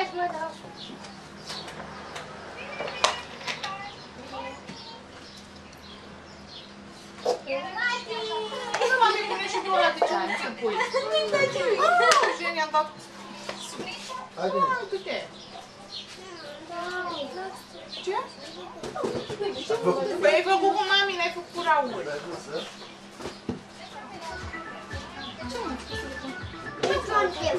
Hai să mă dau. Nu mă mi pune și tu ăla de ce ani, ce pui? Ce ne-am dat? Du-te! Ce? Păi ai făcut cu mami, n-ai făcut cu Raul. Nu fac eu.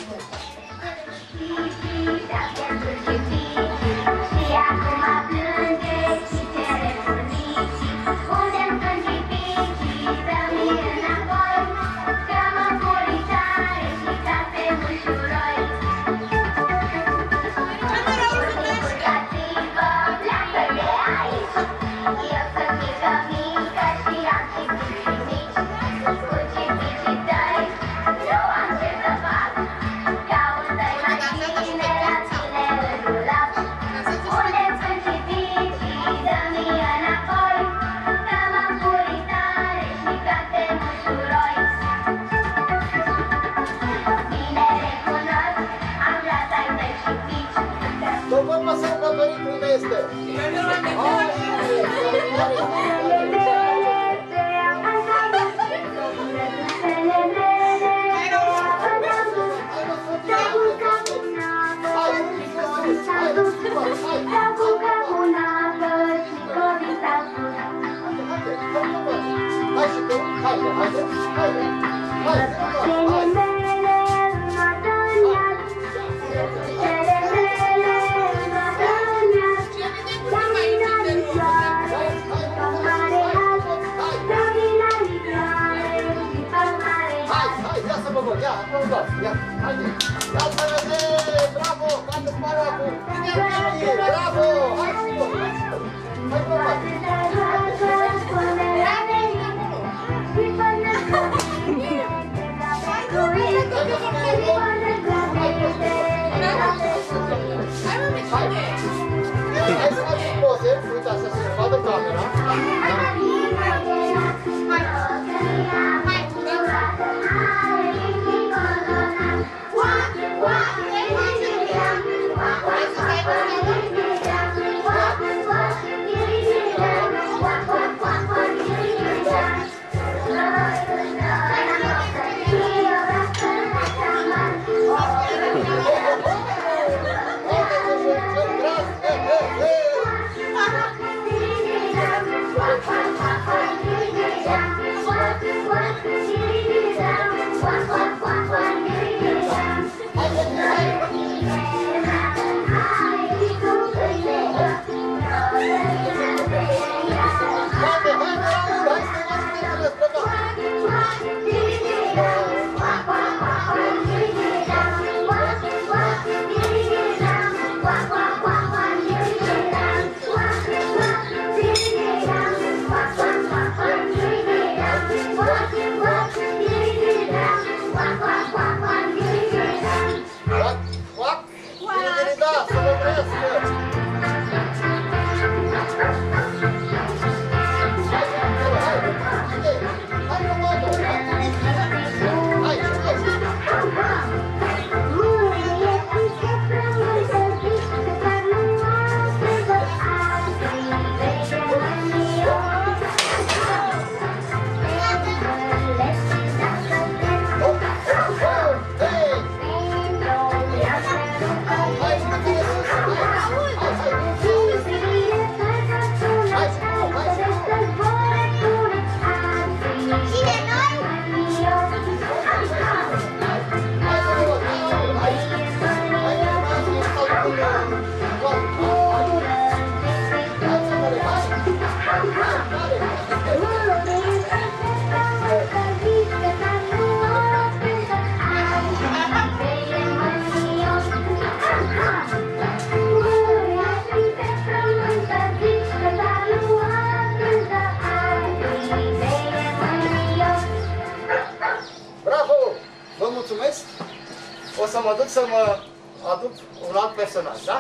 O să mă duc să mă aduc un alt personaj, da?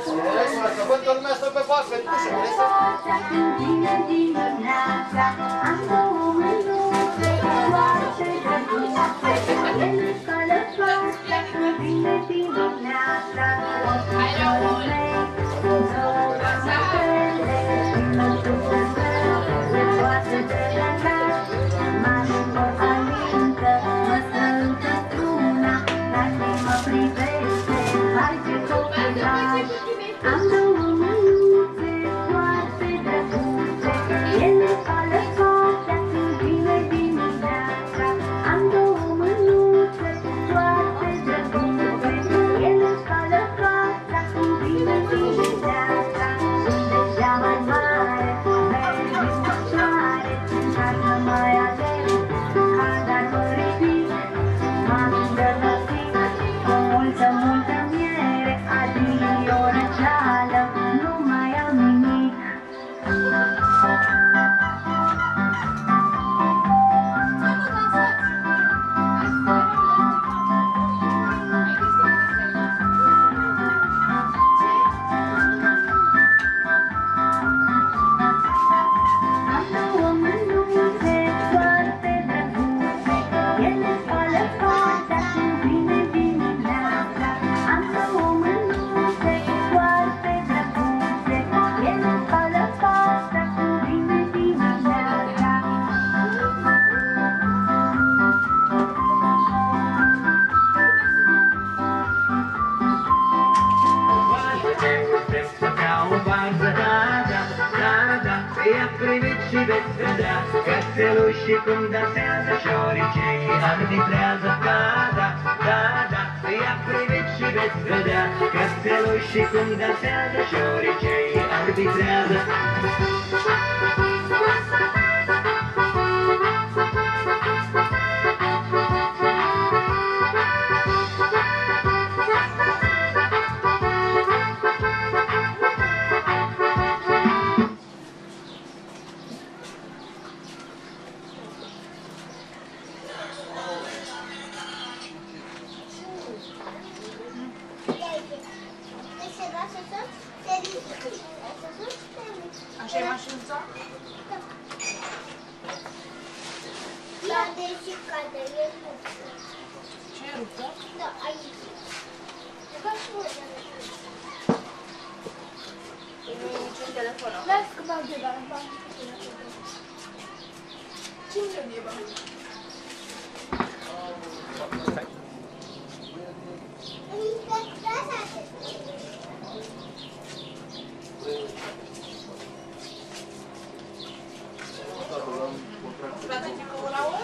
Să văd că lumea stă pe pat, pe ușă, vreți să... și veți vedea cățelușii cum dansează, șoriceii arbitrează. Da, da, da, da, ia priviți și veți vedea cățelușii cum dansează, șoriceii arbitrează. Așa e mașinuța? La deși cade, e ruptă. Ce e ruptă? Da, aici. Da, și mă Nu e niciun telefon. las că v-am de la bani. Cum să fie bani? Frate, tipul la ori?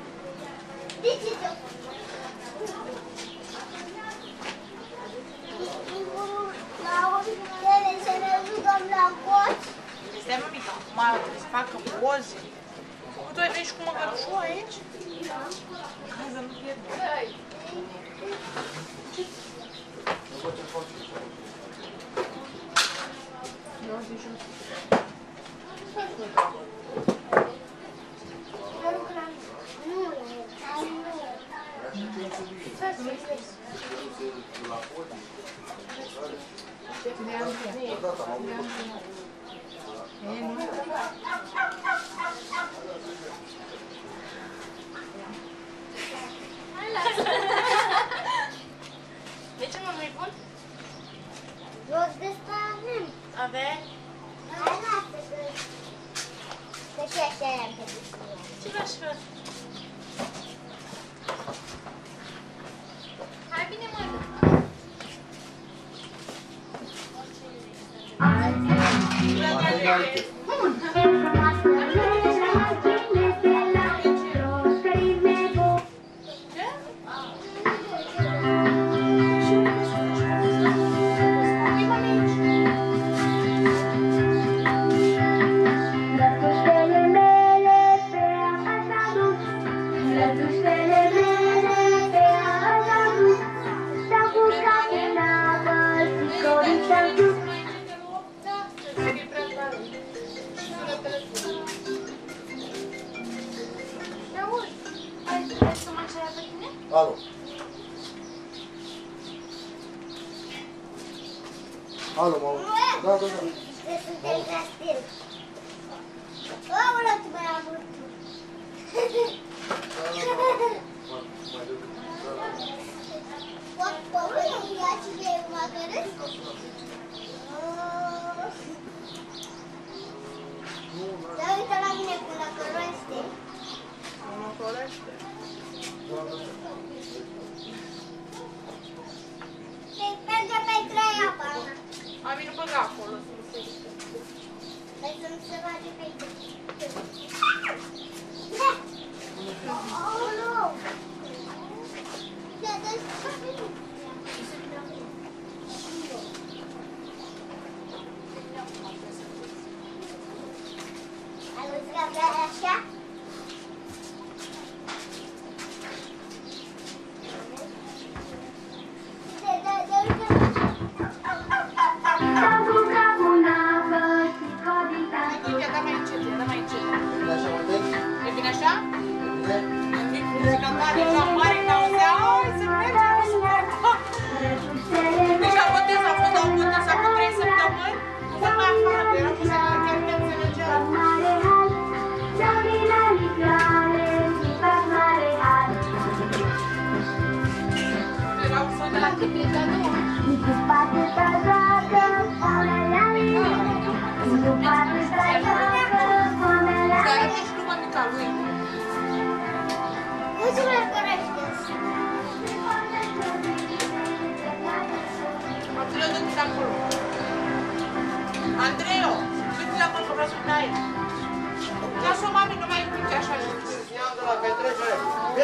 Stai, mămica, mai trebuie să facă poze. Tu ai venit și cu măgărușul aici? Hai să nu pierd. De ce mă nu-i bun? Joc de stană. Avea? Hai, lasă că și așa i-am pădit. Ce v-aș fă? Hai bine, mă! Alo. Alo, mă. Da, da, da. Suntem la stil. Aoleu, tu mai am vrut. Poți ia cine e măgărâs? Da, uite la mine cum la căroeste. Mă colește. Merge pe treia, pana. Am venit băga acolo. Hai să nu se bage pe aici. Da! Aoleu! Da, dă-ți să veni. Ai văzut că vrea așa? E bine așa? Muzica tare, cea mare, că auzea, hai să mergem, o să mergem. Deja botez a fost, au botez acum 3 săptămâni. Nu văd mai afară, că eram cu seara, chiar te înțelegeam. Erau să de la Tiplita, nu? Să arăte și lui mămica lui. Mulțumesc că răspuns. Andrei, du-te acolo. Andrei,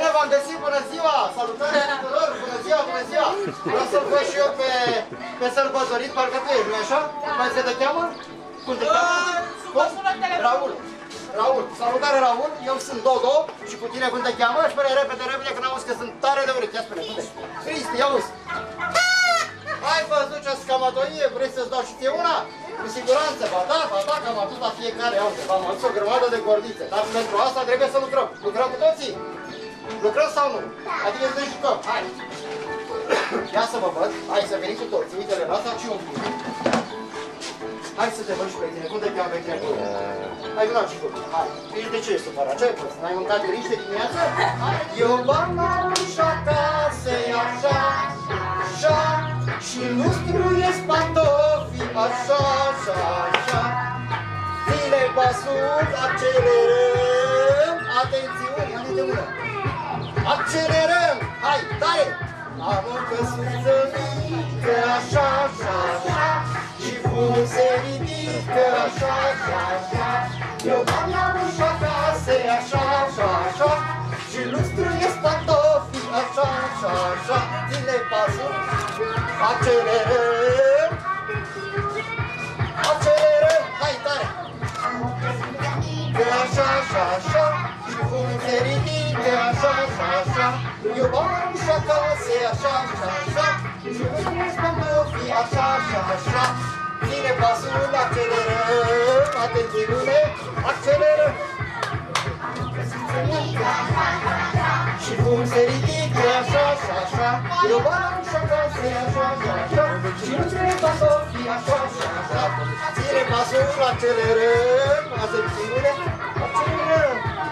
Bine v-am găsit, bună ziua! Salutare tuturor, bună ziua, bună ziua! Vreau să-l văd și eu pe sărbătorit, parcă tu ești, nu-i așa? Mai se te cheamă? Cum te cheamă? Raul. Raul, salutare Raul, eu sunt Dodo și cu tine cum te cheamă? Spune repede, repede, că n-auzi că sunt tare de urechi. Ia spune, unde? Cristi, ia auzi! Ai văzut ce scamatorie? Vrei să-ți dau și ție una? Cu siguranță, ba da, că am adus la fiecare, uite, v-am adus o grămadă de gordițe, dar pentru asta trebuie să lucrăm. Lucrăm cu toții? Lucrăm sau nu? Adică să jucăm, hai! Ia să vă văd, hai să venim cu toții, uite-le la asta și un pic. Hai să te văd și pe tine, cum te cheamă pe tine? Hai, vină și cu tine, hai. Ești de ce ești supărat? Ce ai pus? N-ai mâncat griște dimineața? Eu v-am la ușa casei așa, așa, și nu struiesc pantofii așa, așa, așa. Ține pasul, accelerăm, atențiune, ia-te mână. Accelerăm, hai, tare! Am o căsuță mică, așa, așa, așa, și fumul se ridică, așa, așa, așa. Eu m-am la ușa casei, așa, așa, așa, și lustruiesc pantofii, așa, așa, așa. Ține pasul, accelerăm, accelerăm, hai, tare! Așa, așa, așa, și fumul se ridică, așa, așa, așa. Eu m-am la ușa casei, așa, așa, așa, și lustruiesc pantofii, așa, așa, așa. Ține pasul, accelerăm, atențiune, accelerăm. Și cum se ridică, așa, așa, așa. Eu m-am la ușa casei, așa, așa, așa, și lustruiesc pantofii, așa, așa, așa. Ține pasul, accelerăm, atențiune, accelerăm.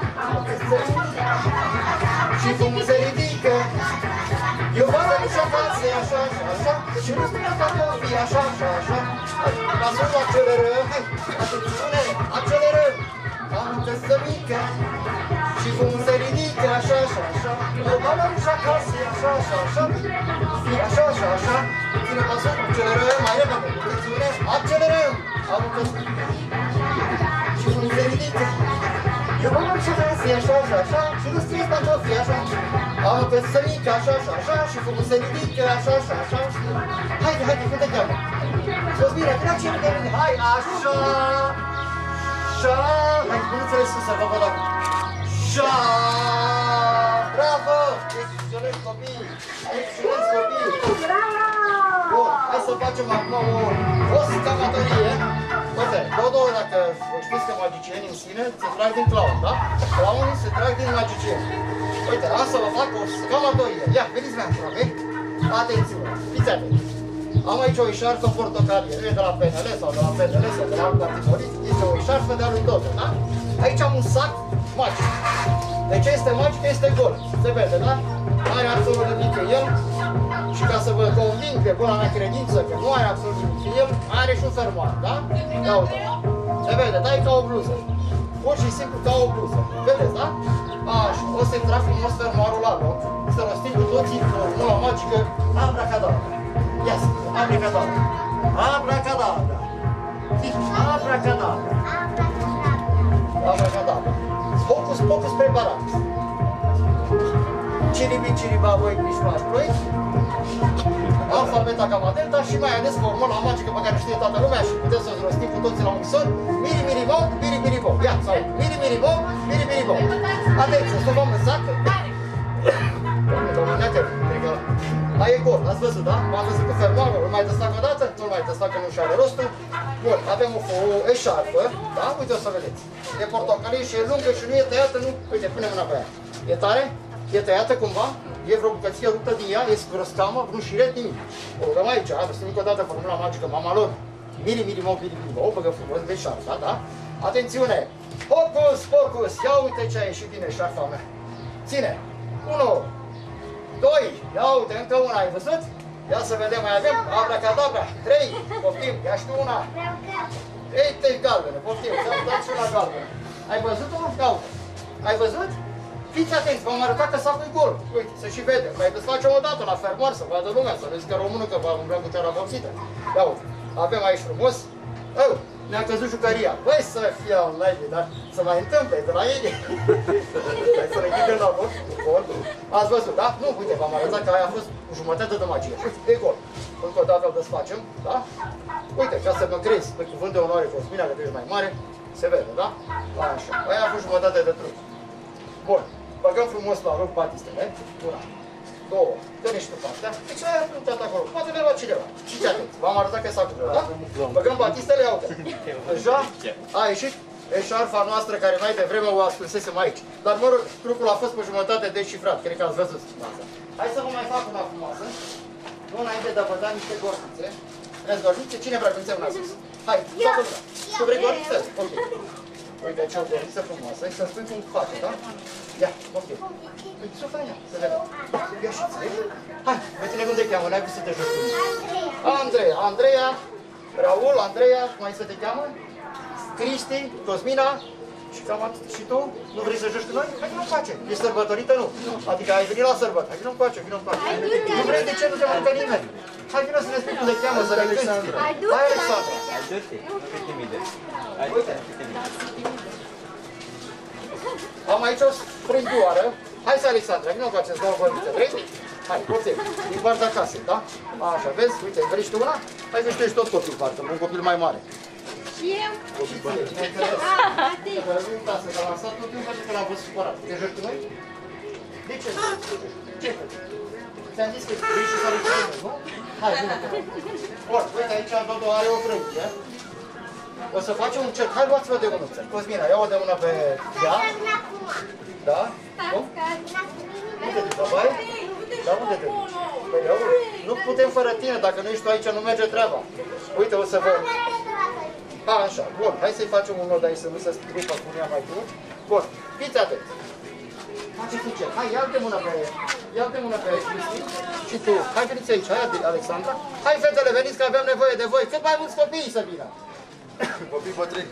Și cum se ridică, eu m-am la ușa casei, așa, așa, așa, și lustruiesc pantofii, așa, așa, așa. Pasul, accelerăm, hai, atențiune, accelerăm. Am o căsă mică și cum se ridică, așa, așa, așa. Eu m-am la ușa casei, așa, așa, așa, așa, așa, așa. Ține pasul, accelerăm, mai repede, atențiune, accelerăm. Am o căsă și cum se ridică, eu m-am la ușa casei, așa, așa, așa, și nu strâns pantofii, așa. Am o căsă mică, așa, așa, așa, și cum se ridică, așa, așa, așa. Haide, haide, cum te cheamă? Sosmira, vină ce de mine, hai, așa. Așa, hai, mânuțele sus, să vă văd acum. Așa, bravo, excelenți copii, excelenți copii. Bun, hai să facem acum o scamatorie. Uite, Dodo, dacă știți că magicienii în sine se trag din clown, da? Clownii se trag din magicieni. Uite, am să vă fac o scamatorie. Ia, veniți mea aproape. Atențiune, fiți atenți. Am aici o eșarfă portocalie, nu e de la PNL sau de la PNL sau de la alt partid politic, este o eșarfă de-a lui Dodo, da? Aici am un sac magic. De ce este magic? Este gol. Se vede, da? Are absolut nimic în el și ca să vă conving de buna mea credință că nu are absolut nimic în el, are și un fermoar, da? Ia uite. Se vede, da? E ca o bluză. Pur și simplu ca o bluză. Vedeți, da? Așa, o să-i trag frumos fermoarul la loc, să rostim cu toții formula magică abracadabra. Ia să vedem, abracadabra. Abracadabra. Zici, abracadabra. Abracadabra. Hocus pocus preparat. Ciribi ciriba voi mișmaș ploi. Alfabeta gamma delta și mai ales formula magică pe care știe toată lumea și puteți să o rostim cu toții la unison. Miri miri bo, miri miri bo. Ia, sau miri miri bo, miri miri bo. Atenție, să vom în sac. Domnul Neater, cred că la e gol, ați văzut, da? M-am văzut cu fermoarul, îl mai testac o dată? Nu-l mai testac că nu și are rostul. Bun, avem o eșarfă, da? Uite, o să vedeți. E portocalie și e lungă și nu e tăiată, nu? Uite, pune mâna pe ea. E tare? E tăiată cumva? E vreo bucăție ruptă din ea? E vreo scamă? Vreun șiret? Nimic. O dăm aici, aveți încă o dată formula magică, mama lor. Miri, miri, mo, miri, miri, o băgă frumos de eșarfa, da? Atențiune! Hocus pocus! Ia uite ce a ieșit din eșarfa mea. Ține! 1, 2, ia uite, încă una, ai văzut? Ia să vedem, mai avem abracadabra, 3, poftim, ia și tu una. Uite, galbenă, poftim, ți-am dat și una galbenă. Ai văzut-o? Ia uite. Ai văzut? Fiți atenți, v-am arătat că sacul e gol. Uite, să și vede. Mai desfacem o dată la fermoar, să vadă lumea, să vezi că românul că va umbla cu teara vopsită. Ia uite, avem aici frumos. ne-a căzut jucăria. Băi, să fie online, dar să mai întâmple de la ei. Hai să le ghidăm la loc. Gol. Ați văzut, da? Nu, uite, v-am arătat că aia a fost jumătate de magie. E gol. Încă o dată îl desfacem, da? Uite, ca să mă crezi, pe cuvânt de onoare Cosmina, că tu ești mai mare, se vede, da? Așa. Aia a fost jumătate de trup. Bun. Băgăm frumos la loc batistele. Una. Două. Dă-ne și tu partea. Deci aia a punctat acolo. Poate le lua cineva. Fiți atenți. V-am arătat că s-a curat, da? Băgăm batistele, iau uite. Deja a ieșit eșarfa noastră care mai devreme o ascunsesem aici. Dar mă rog, trucul a fost pe jumătate descifrat. Cred că ați văzut asta. Hai să vă mai fac una frumoasă. Nu înainte de a vă da niște gornițe. Vreți gornițe? Cine vrea gornițe una sus? Hai, toată lumea. Tu vrei gornițe? Ok. Uite, aici o gorniță frumoasă. Să-mi spui cum face, da? Ia, ok. Uite, să faci, să vedem. Ia și ți-i. Hai, pe tine cum te cheamă? N-ai vrut să te joci cu mine. Andreea. Andreea, Raul, Andreea, mai să te cheamă? Cristi, Cosmina. Și cam atât. Și tu? Nu vrei să joci cu noi? Hai, nu-mi face. Ești sărbătorită? Nu. Adică ai venit la sărbătă. Hai, nu-mi face, nu-mi face. Nu vrei, de ce nu te mănâncă nimeni? Hai, vină să ne spui cum te cheamă, să le cânti. Hai, Alexandra. Uite. Am aici o sprângoară. Hai să, Alexandra, vină cu acest două vorbițe, vrei? Hai, poftim, din partea casei, da? Așa, vezi? Uite, vrei și tu una? Hai că ești tot copil, parcă, un copil mai mare. Și eu? Copil bine, bineînțeles. Că nu uita să l-am lăsat tot timpul că l-am văzut supărat. Te joci cu noi? De ce? Ce faci? Ți-am zis că vrei și să le ținem, nu? Hai, vină cu noi. Bun, uite, aici Dodo are o frânghie. O să facem un cerc. Hai, luați-vă de mânuță. Cosmina, ia-o de mână pe ea. Da? Cum? Unde te duci, baie? Da, unde te duci? Păi, nu putem fără tine, dacă nu ești tu aici, nu merge treaba. Uite, o să vă... A, așa, bun, hai să-i facem un nod aici, să nu se strupă cu ea mai bine. Bun, fiți atenți. Faceți un cerc. Hai, ia-te mână pe Cristi. Și tu, hai veniți aici, hai Alexandra. Hai fetele, veniți că avem nevoie de voi. Cât mai mulți copii să vină. Copii bătrâni.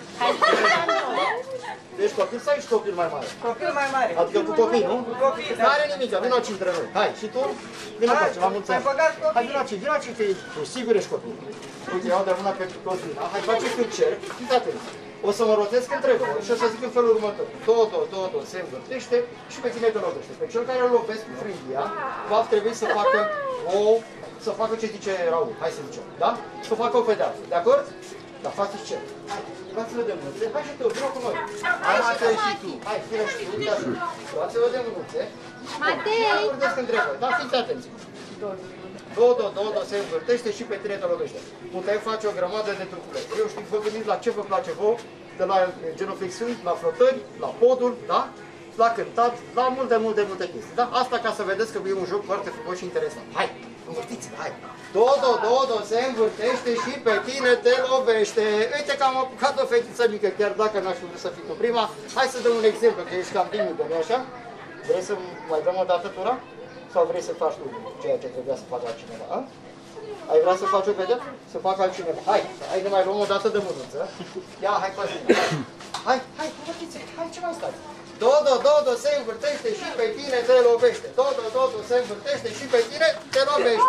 Ești copil sau ești copil mai mare? Copil mai mare. Adică cu copii, nu? Cu copii, da. N-are nimic, vină aici între noi. Hai, și tu? Vină cu aici, la mulți ani. Hai, vină aici, că tu sigur ești copil. Uite, iau de mâna pe Cosmina. Hai, faceți un cerc. Fiți atenți. O să mă rotesc între voi și o să zic în felul următor. Dodo se învârtește și pe tine te lovește. Pe cel care îl lovesc cu frânghia, va trebui să facă să facă ce zice Raul. Hai să zicem, da? Să facă o pedeapsă. De acord? Da, faceți cerc. Luați-vă de mânuțe. Hai și tu, vină cu noi. Hai, Matei, și tu. Hai, vină și tu. Luați-vă de mânuțe. Matei! Mă învârtesc între voi. Da, fiți atenți. Dodo se învârtește și pe tine te lovește. Puteai face o grămadă de truculețe. Eu știu, vă gândiți la ce vă place vouă, de la genoflexiuni, la flotări, la poduri, da? La cântat, la multe chestii, da? Asta ca să vedeți că e un joc foarte frumos și interesant. Hai, învârtiți-vă, hai! Dodo se învârtește și pe tine te lovește. Uite că am apucat o fetiță mică, chiar dacă n-aș fi vrut să fii cu prima. Hai să dăm un exemplu, că ești cam timidă, nu așa? Vrei să mai dăm o dată tura? Sau vrei să faci tu ceea ce trebuia să facă altcineva? A? Ai vrea să faci o pedeapsă? Să facă altcineva. Hai, ne mai luăm o dată de mânuță. Ia, hai, Cosmin. Hai, hai, ce mai stați? Dodo se învârtește și pe tine te lovește. Dodo se învârtește și pe tine te lovește.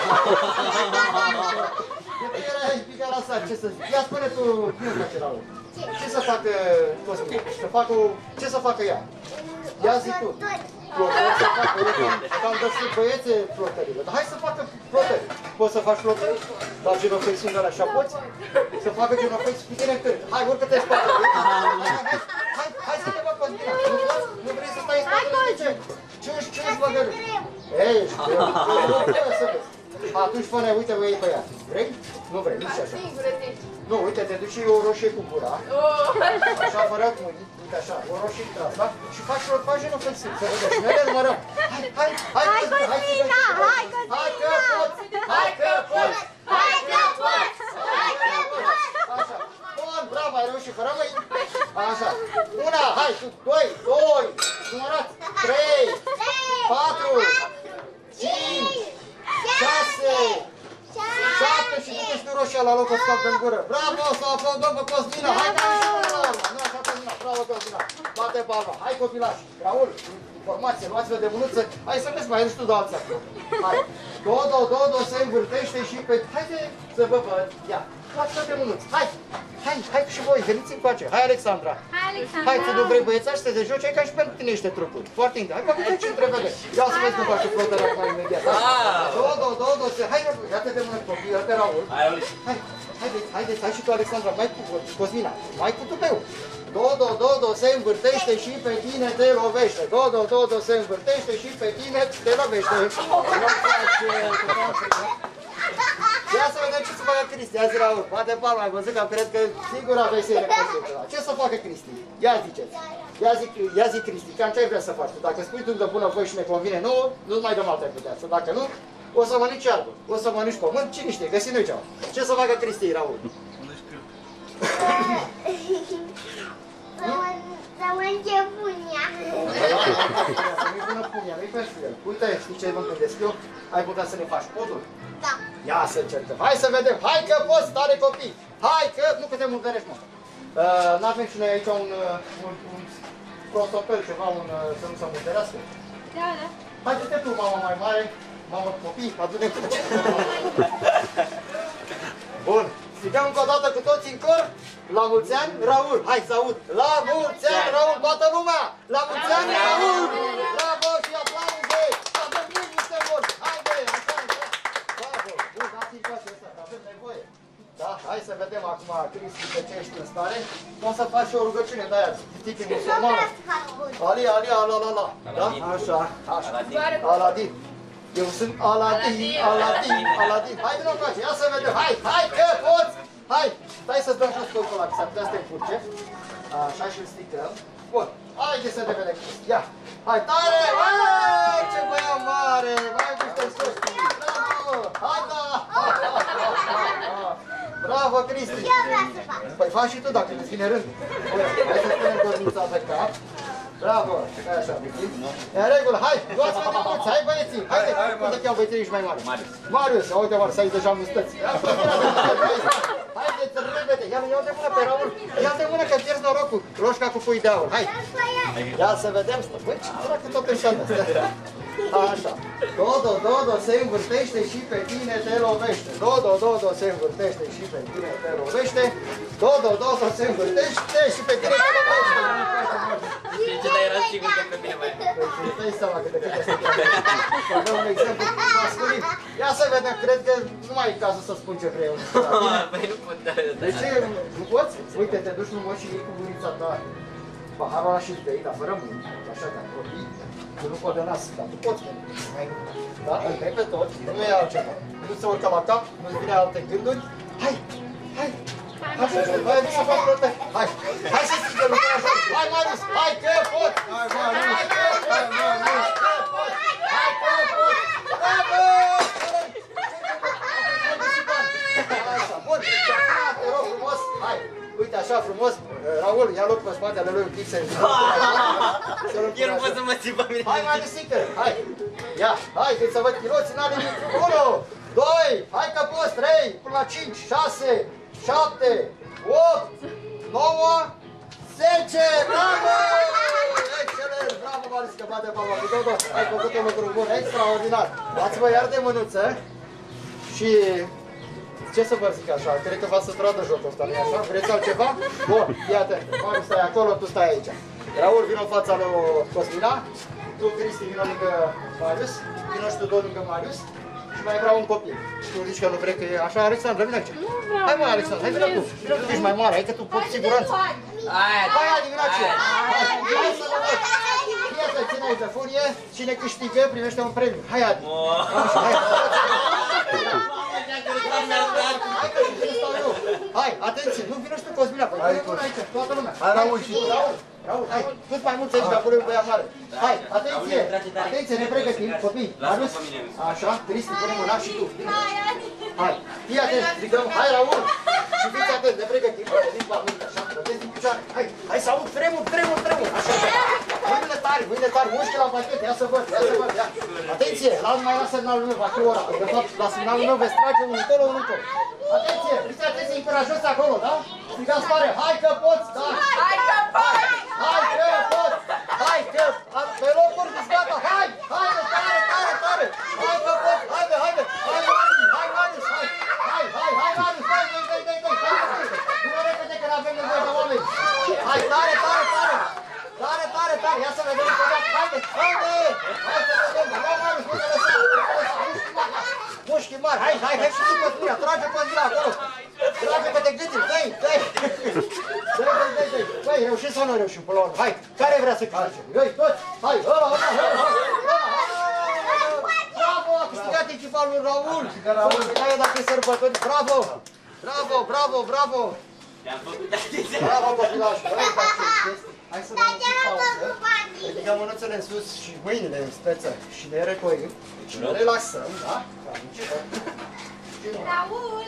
Erai picat la sar, ce să zic? Ia spune tu, nu face la loc. Ce să facă Cosmin? Ce să facă ea? Ia zi tu. Flotări să facă, cam găsit băiețe flotările. Dar hai să facă flotări. Poți să faci flotări? La genoflexiuni de alea așa poți? Să facă genoflexiuni cu tine cât? Hai, urcă-te în spate. Hai să te văd, Cosmina. Nu vrei să stai în spate? Ce-ți văgări? Ei, ești greu. Să vezi. Atunci spune, uite, o iei pe ea. Vrei? Nu vrei, nici așa. Nu, uite, te duci o roșie cu gura. Așa, fără mâini. Uite așa, o roșie tras, da? Și faci genoflexiuni, să vedeți. Noi le numărăm. Hai, Cosmina! Hai că poți! Așa. Bun, bravo, ai reușit, fără mâini. Așa. Una, hai, doi, numărați. 3, 4, 5, 6, 7 și duceți tu roșia la loc, o scap în gură. Bravo, să aplaudăm pe Cosmina. Hai, că am ieșit până la urmă. Nu așa, Cosmina. Bravo, Cosmina. Bate palma. Hai, copilași. Raul, formație, luați-vă de mânuță. Hai să vezi, mai ești tu de alții acolo. Hai. Do, se învârtește și pe... Haide să vă văd. Ia, luați-vă de mânuță. Hai și voi, veniți încoace. Hai, Alexandra. Hai, tu nu vrei băiețași să te joci, ai ca și pentru tine niște trucuri. Foarte interesant. Hai, bă, ce întrevede. Ia să vezi cum face flotarea acum imediat. Do, se... Hai, ia-te de mână copii, ia-te Raul. Haideți, hai și tu, Alexandra, mai cu Cosmina, mai cu tupeu. Do, se învârtește și pe tine te lovește. Do, se învârtește și pe tine te lovește. Ia să vedem ce să facă Cristi. Ia zi, Raul, bate palma, ai văzut că cred că sigur aveai să-i recunosc. Ce să facă Cristi? Ia ziceți. Ia zi Cristi, cam ce ai vrea să faci tu? Dacă spui tu de bună voie și ne convine nouă, nu mai dăm altă puteață. Dacă nu, o să mănânci iarbă, o să mănânci pământ, cine știe, găsim noi ceva. Ce să facă Cristi, Raul? Nu știu. Să mănânce punia. Nu-i bună punia, nu-i pentru el. Uite, știi ce vă gândesc eu? Ai putea să ne faci podul? Da. Ia să încercăm. Hai să vedem. Hai că poți, tare copii. Hai că... Nu că te murdărești, mă. N-avem și noi aici un prostopel, ceva, să nu se murdărească? Da. Hai du-te tu, mama mai mare. Mamă, copii, adu-ne cu ce. Bun. Strigăm încă o dată cu toții în cor. La mulți ani, Raul. Hai să aud. La mulți ani, Raul, toată lumea. La mulți ani, Raul. Bravo și aplauze. Să dăm niște vorbi. Haide, așa. Bravo. Bun, dați-i coace ăsta, că avem nevoie. Da, hai să vedem acum, Cristi, pe ce ești în stare. Poți să faci și o rugăciune de aia, tipi musulmană. Ali, la. Da? Așa. Aladin. Eu sunt Aladin. Hai din încoace, ia să vedem. Hai că poți. Hai, stai să-ți dăm jos colțul ăla, că s-ar putea să te încurce. Așa și-l sticăm. Bun, haide să ne vedem. Ia, hai tare! Ce băiat mare! Mai miște sus! Bravo! Hai da! Bravo, Cristi! Eu vreau să fac. Păi faci și tu dacă îți vine rândul. Hai să punem dornița pe cap. Bravo! Hai așa, Vicky. E în regulă, hai! Luați-vă de mulți, hai băieții! Haide! Cum te cheamă băieții ești mai mare? Marius! Uite, mare, să ai deja mustăți. Haideți, repede! Ia de mână pe Raul! Ia de mână că pierzi norocul! Roșca cu pui de aur, hai! Ia să vedem! Băi, ce dracu tot înșeală! Așa. Do, se învârtește și pe tine te lovește. Do, se învârtește și pe tine te lovește. Do, se învârtește și pe tine te lovește. Ce dar era sigur că pe mine mai... Păi, îți dai seama că de câte să să dăm un exemplu masculin. Ia să vedem, cred că nu mai e cazul să spun ce vrei eu. Păi nu pot, dar... De ce? Nu poți? Uite, te duci frumos și iei cu gurița ta paharul ăla și bei, dar fără mâini, așa ca copii. Tu nu poți de nas, dar tu poți. Da? Îl bei pe tot, nu e altceva. Nu se urcă la cap, nu-ți vine alte gânduri. Hai! Așa, hai să fac toate. Hai să strigă lumea așa. Hai, Marius! Hai că poți! Hai că poți! Bravo! Așa, bun. Te rog frumos. Hai. Uite așa frumos. Raul, ia loc pe spatele lui un pic să-i... Eu nu pot să mă țin pe mine. Hai, mai misică. Hai. Ia, hai, să văd piloții, n-are nimic. 1, 2, hai că poți, 3, până la 5, 6, 7, 8, 9, 10, bravo! Excelent, bravo, Marius, că bate palma cu tot, ai făcut un lucru bun, extraordinar. Dați-vă iar de mânuță și... Ce să vă zic așa, cred că v-ați săturat de jocul ăsta, nu-i așa? Vreți altceva? Bun, fii atent, Marius stai acolo, tu stai aici. Raul, vino în fața lui Cosmina, tu, Cristi, vino lângă Marius, vino și tu două lângă Marius. Și mai vreau un copil. Tu zici că nu vrei că e așa, Alexandra, vine aici. Hai mă, Alexandra, hai vine tu. Vino tu, ești mai mare, hai că tu poți siguranță. Hai, vino aici. Hai să-l văd. Fii atent, ține aici furie, cine câștigă primește un premiu. Hai, Adi. Așa, hai. Hai, atenție, nu vină și tu, Cosmina, păi vine până aici, toată lumea. Hai, Raul și tu. Raul, hai, cât mai mulți aici, că acolo e un băiat mare. Hai, atenție, ne pregătim, copii. Marius, așa, Cristi, pune mâna și tu. Hai, fii atent, strigăm, hai, Raul. Și fiți atent, ne pregătim, din pământ, așa, rătezi din picioare. Hai să aud, tremur, așa. Mâine tare, mușchi la pachet, ia să văd, ia. Atenție, mai la semnalul meu, va fi ora, de fapt, la semnalul meu veți trage unul încolo. Atenție, fiți atenție, încurajos acolo, da? Strigați tare, hai că poți, da? Hai că poți! Pe locuri, mare, hai și tu păsmina, trage păsmina acolo. Trage că te gândi, dă-i. Băi, reușim sau nu reușim până la urmă? Hai, care vrea să câștige? Dă-i, toți, hai, ăla. Bravo, a câștigat echipa lui Raul. Hai, dacă e sărbători, bravo. Bravo, copilași. Hai să dăm un pauză. Ridicăm mânuțele în sus și mâinile în speță și ne recolim. Și ne relaxăm, da? Raul!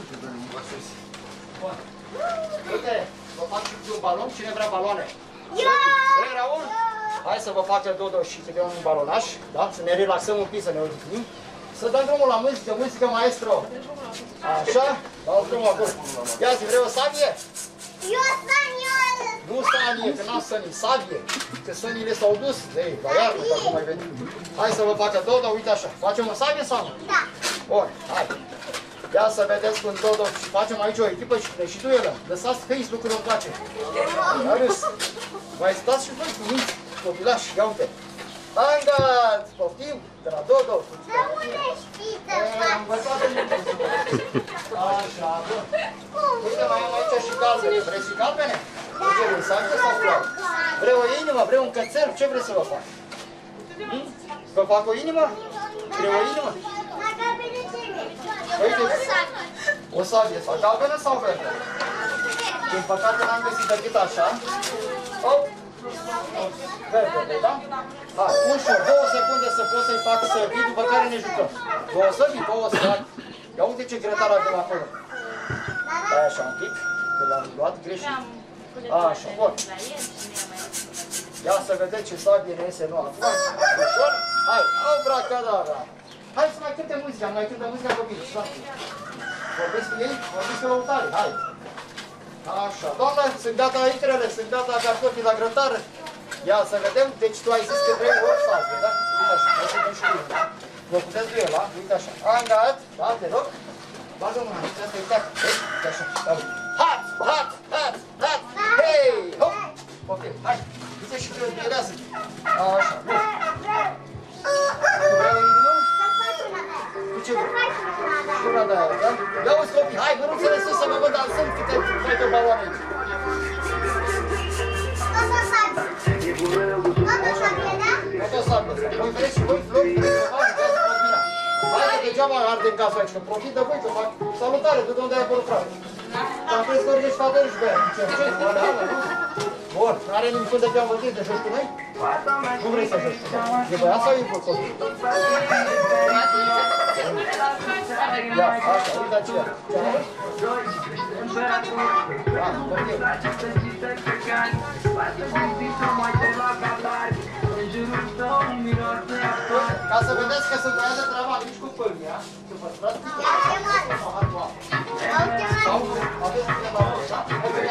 Uite, vă fac și un balon. Cine vrea baloane? Vrei, Raul? Hai să vă facă Dodo și câte un balonaș, da? Să ne relaxăm un pic, să ne odihnim. Să dăm drumul la muzică maestro. Așa? Dau drumul acolo. Ia zi, vrei o sabie? Eu saniol! Nu sanie, că n-am sănii, sabie. Că săniile s-au dus. Ei, la iarnă, dacă mai venim. Hai să vă facă Dodo, uite așa. Facem o sabie sau nu? Da. Bun, hai. Ia să vedeți cum Dodo și facem aici o echipă și ne și duelă. Lăsați Facebook-ul în pace. Ia râs. Mai stați și voi cu minți, copilași, ia uite. Angați, poftim, de la Dodo. Dar unde știi să faci? Am învățat în Așa, bun. Uite, mai am aici și galbene. Vreți și galbene? Vrei sage sau floare? Vrei o inimă? Vrei un cățel? Ce vreți să vă fac? Vă fac o inimă? Vrei o inimă? Dacă bine Uite, o sabie sau galbenă sau verde? Din păcate n-am găsit decât așa. Hop. Verde, da? Hai, ușor, 2 secunde să pot să-i fac săbii, după care ne jucăm. 2 săbii, 2 săbii. Ia uite ce grătar avem acolo. Hai așa un pic, că l-am luat greșit. Așa, bun. Ia să vedeți ce sabie ne iese nouă. Ușor, hai, abracadabra. Hai să mai cânte muzica, mai cântă muzica copii. Vorbesc cu ei? Vorbiți cu lăutare, hai. Așa, doamna, sunt gata itrele, sunt gata cartofii la grătar. Ia să vedem, deci tu ai zis că vrei o sabie, da? Uite așa, hai să dăm și eu. Vă puteți duela, uite așa. Angat, da, te rog. Bagă mâna, uite așa, uite așa. Hat, hei, hop. Ok, hai, uite și duelează. Așa, bun. Vreau inimă? Cu ce vrei? Una de aia, da? Ia uzi copii, hai, mânuțele sus să mă văd dansând câte facă baloane aici. Voi vreți și voi flori, hai, degeaba arde în casa aici, că profită voi, că fac salutare, de unde ai apărut frate. Am crezut că ești fată și băia, ce nu? Bun, n-are nimic de te-am văzut, de joci cu noi? Nu vrei să joci cu noi? E băiat sau e copil? Ia, așa, uite aceea. Ce are? Da, copil. Ca să vedeți că sunt băiat de treaba nici cu pâlnia, să păstrați cu paharul apă. Sau aveți de la voi, da?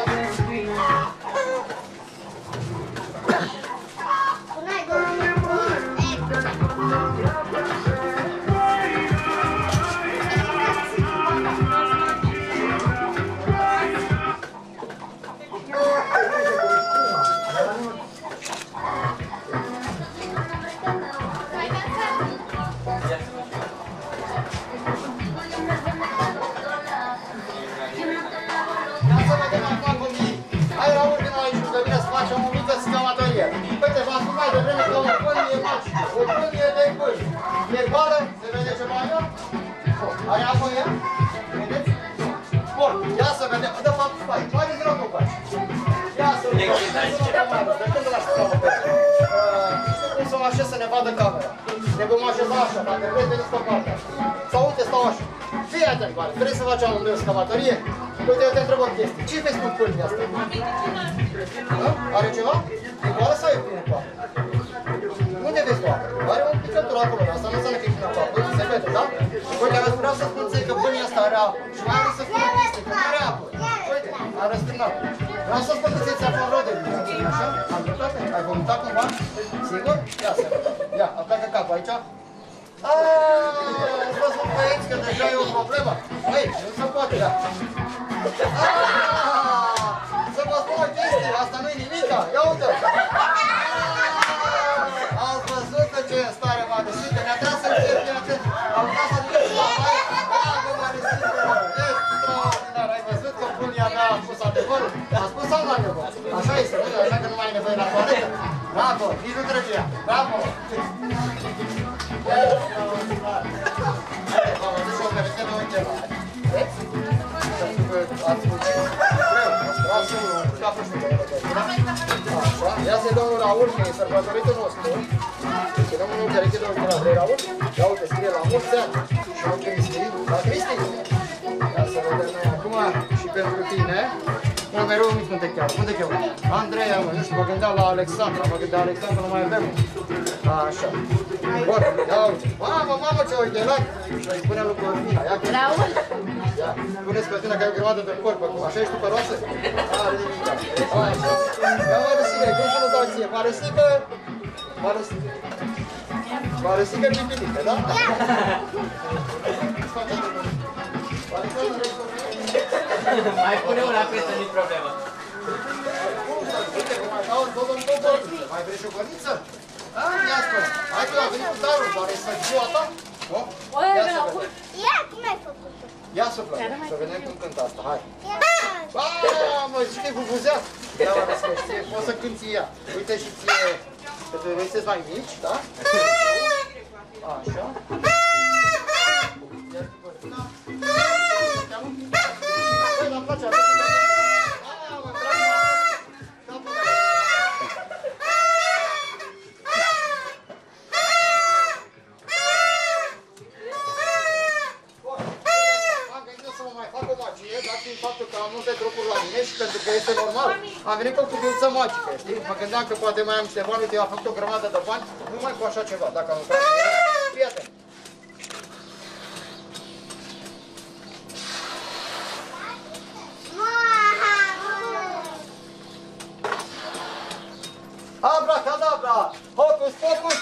Uite, v-am spus mai devreme că o pâlnie maci, o pâlnie de pâlni. E goală, se vede ce mai am? Are apă ea? Vedeți? Bun, ia să vedem. De fapt, stai, mai de rău nu faci. Ia să vedem, să nu mai mult, de când l-aș putea mă pe știu cum să mă așez să ne vadă camera. Ne vom așeza așa, dacă vreți veniți pe partea. Sau uite, stau așa. Fii atent, Vale, vrei să facem amândoi o scavatorie? Uite, eu te întreb o chestie. Ce vezi cu pâlnia asta? Are ceva? E goală sau e plină cu apă? Unde vezi cu apă? Are o picătură acolo, dar asta nu înseamnă că e plină cu apă. Uite, se vede, da? Uite, vreau să spun că pâlnia asta are apă. Și mai ales să fie piste, că nu are apă. Uite, am răstârnat. Vreau să spun că ți-ai aflat rode din ea, așa? Am dreptate? Ai vomitat cumva? Sigur? Ia să vedem. Ia, apleacă capul aici. Ați văzut băieți că deja e o problemă? Băi, nu se poate, da? Să vă spun o chestie, asta nu-i nimica, ia uite! Ați văzut că ce stare m-a găsit, că ne-a tras să-mi fie atent, am tras să ducem la baie, așa că nu mai ai nevoie la toaletă. Bravo, nici nu trece ea. Bravo! Deci o perete de ochelari. Veți? Ați muncit greu, ați tras capul și de așa, ia să-i domnul Raul, că e sărbătoritul nostru. Să-i dăm unul pereche de ochelari. Vrei, Raul? Ia uite, scrie la mulți ani. Și la Cristi. La Cristi? Ia să vedem acum și pentru tine. Mă, mereu uiți cum te cheamă. Cum te cheamă? Andreea, mă, nu știu, mă gândeam la Alexandra. Mă gândeam la Alexandra, nu mai avem. Așa. Bun, ia uite. Mamă, ce ochelari. Și îi spunea lui Cortina. Ia că... Raul? Ia, puneți Cortina că ai o grămadă de corp acum. Așa ești tu pe roase? Are nimic. Așa. Ia Marisică, cum să nu dau ție? Marisică? Marisică pipilică, da? Ia! Mai pune una presă, nici problemă. Uite, mai dau tot în boboriță. Mai vrei și o băniță? Ia spune. Hai că a venit cu darul, doar e ziua ta? Nu? Ia să vedem. Ia, cum ai făcut-o? Ia să vedem, să vedem cum cântă asta, hai. Ia! Mă, zici că e bubuzea? Ia la răscăștie, poți să cânti ea. Uite și ție, că te vei mai mici, da? Așa. Băi, dar-mi place, faptul că am multe trupuri la mine și pentru că este normal, am venit cu o cubiuță magică, știi? Mă gândeam că poate mai am niște bani, uite, eu am făcut o grămadă de bani, numai cu așa ceva, dacă am lucrat cu ele. Fii atent. Abracadabra! Hocus pocus!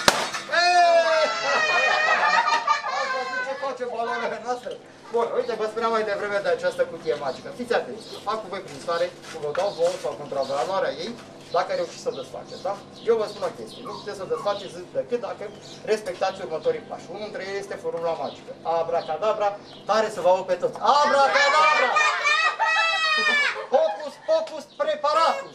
Asta ce face balonele noastre? Bun, uite, vă spuneam mai devreme de această cutie magică. Fiți atenți, fac cu voi prin stare, cu vă dau vouă sau contravaloarea ei, dacă reușiți să o desfaceți, da? Eu vă spun o chestie, nu puteți să o desfaceți decât dacă respectați următorii pași. Unul dintre ei este formula magică. Abracadabra, tare să vă aud pe toți. Abracadabra! Hocus pocus preparatus!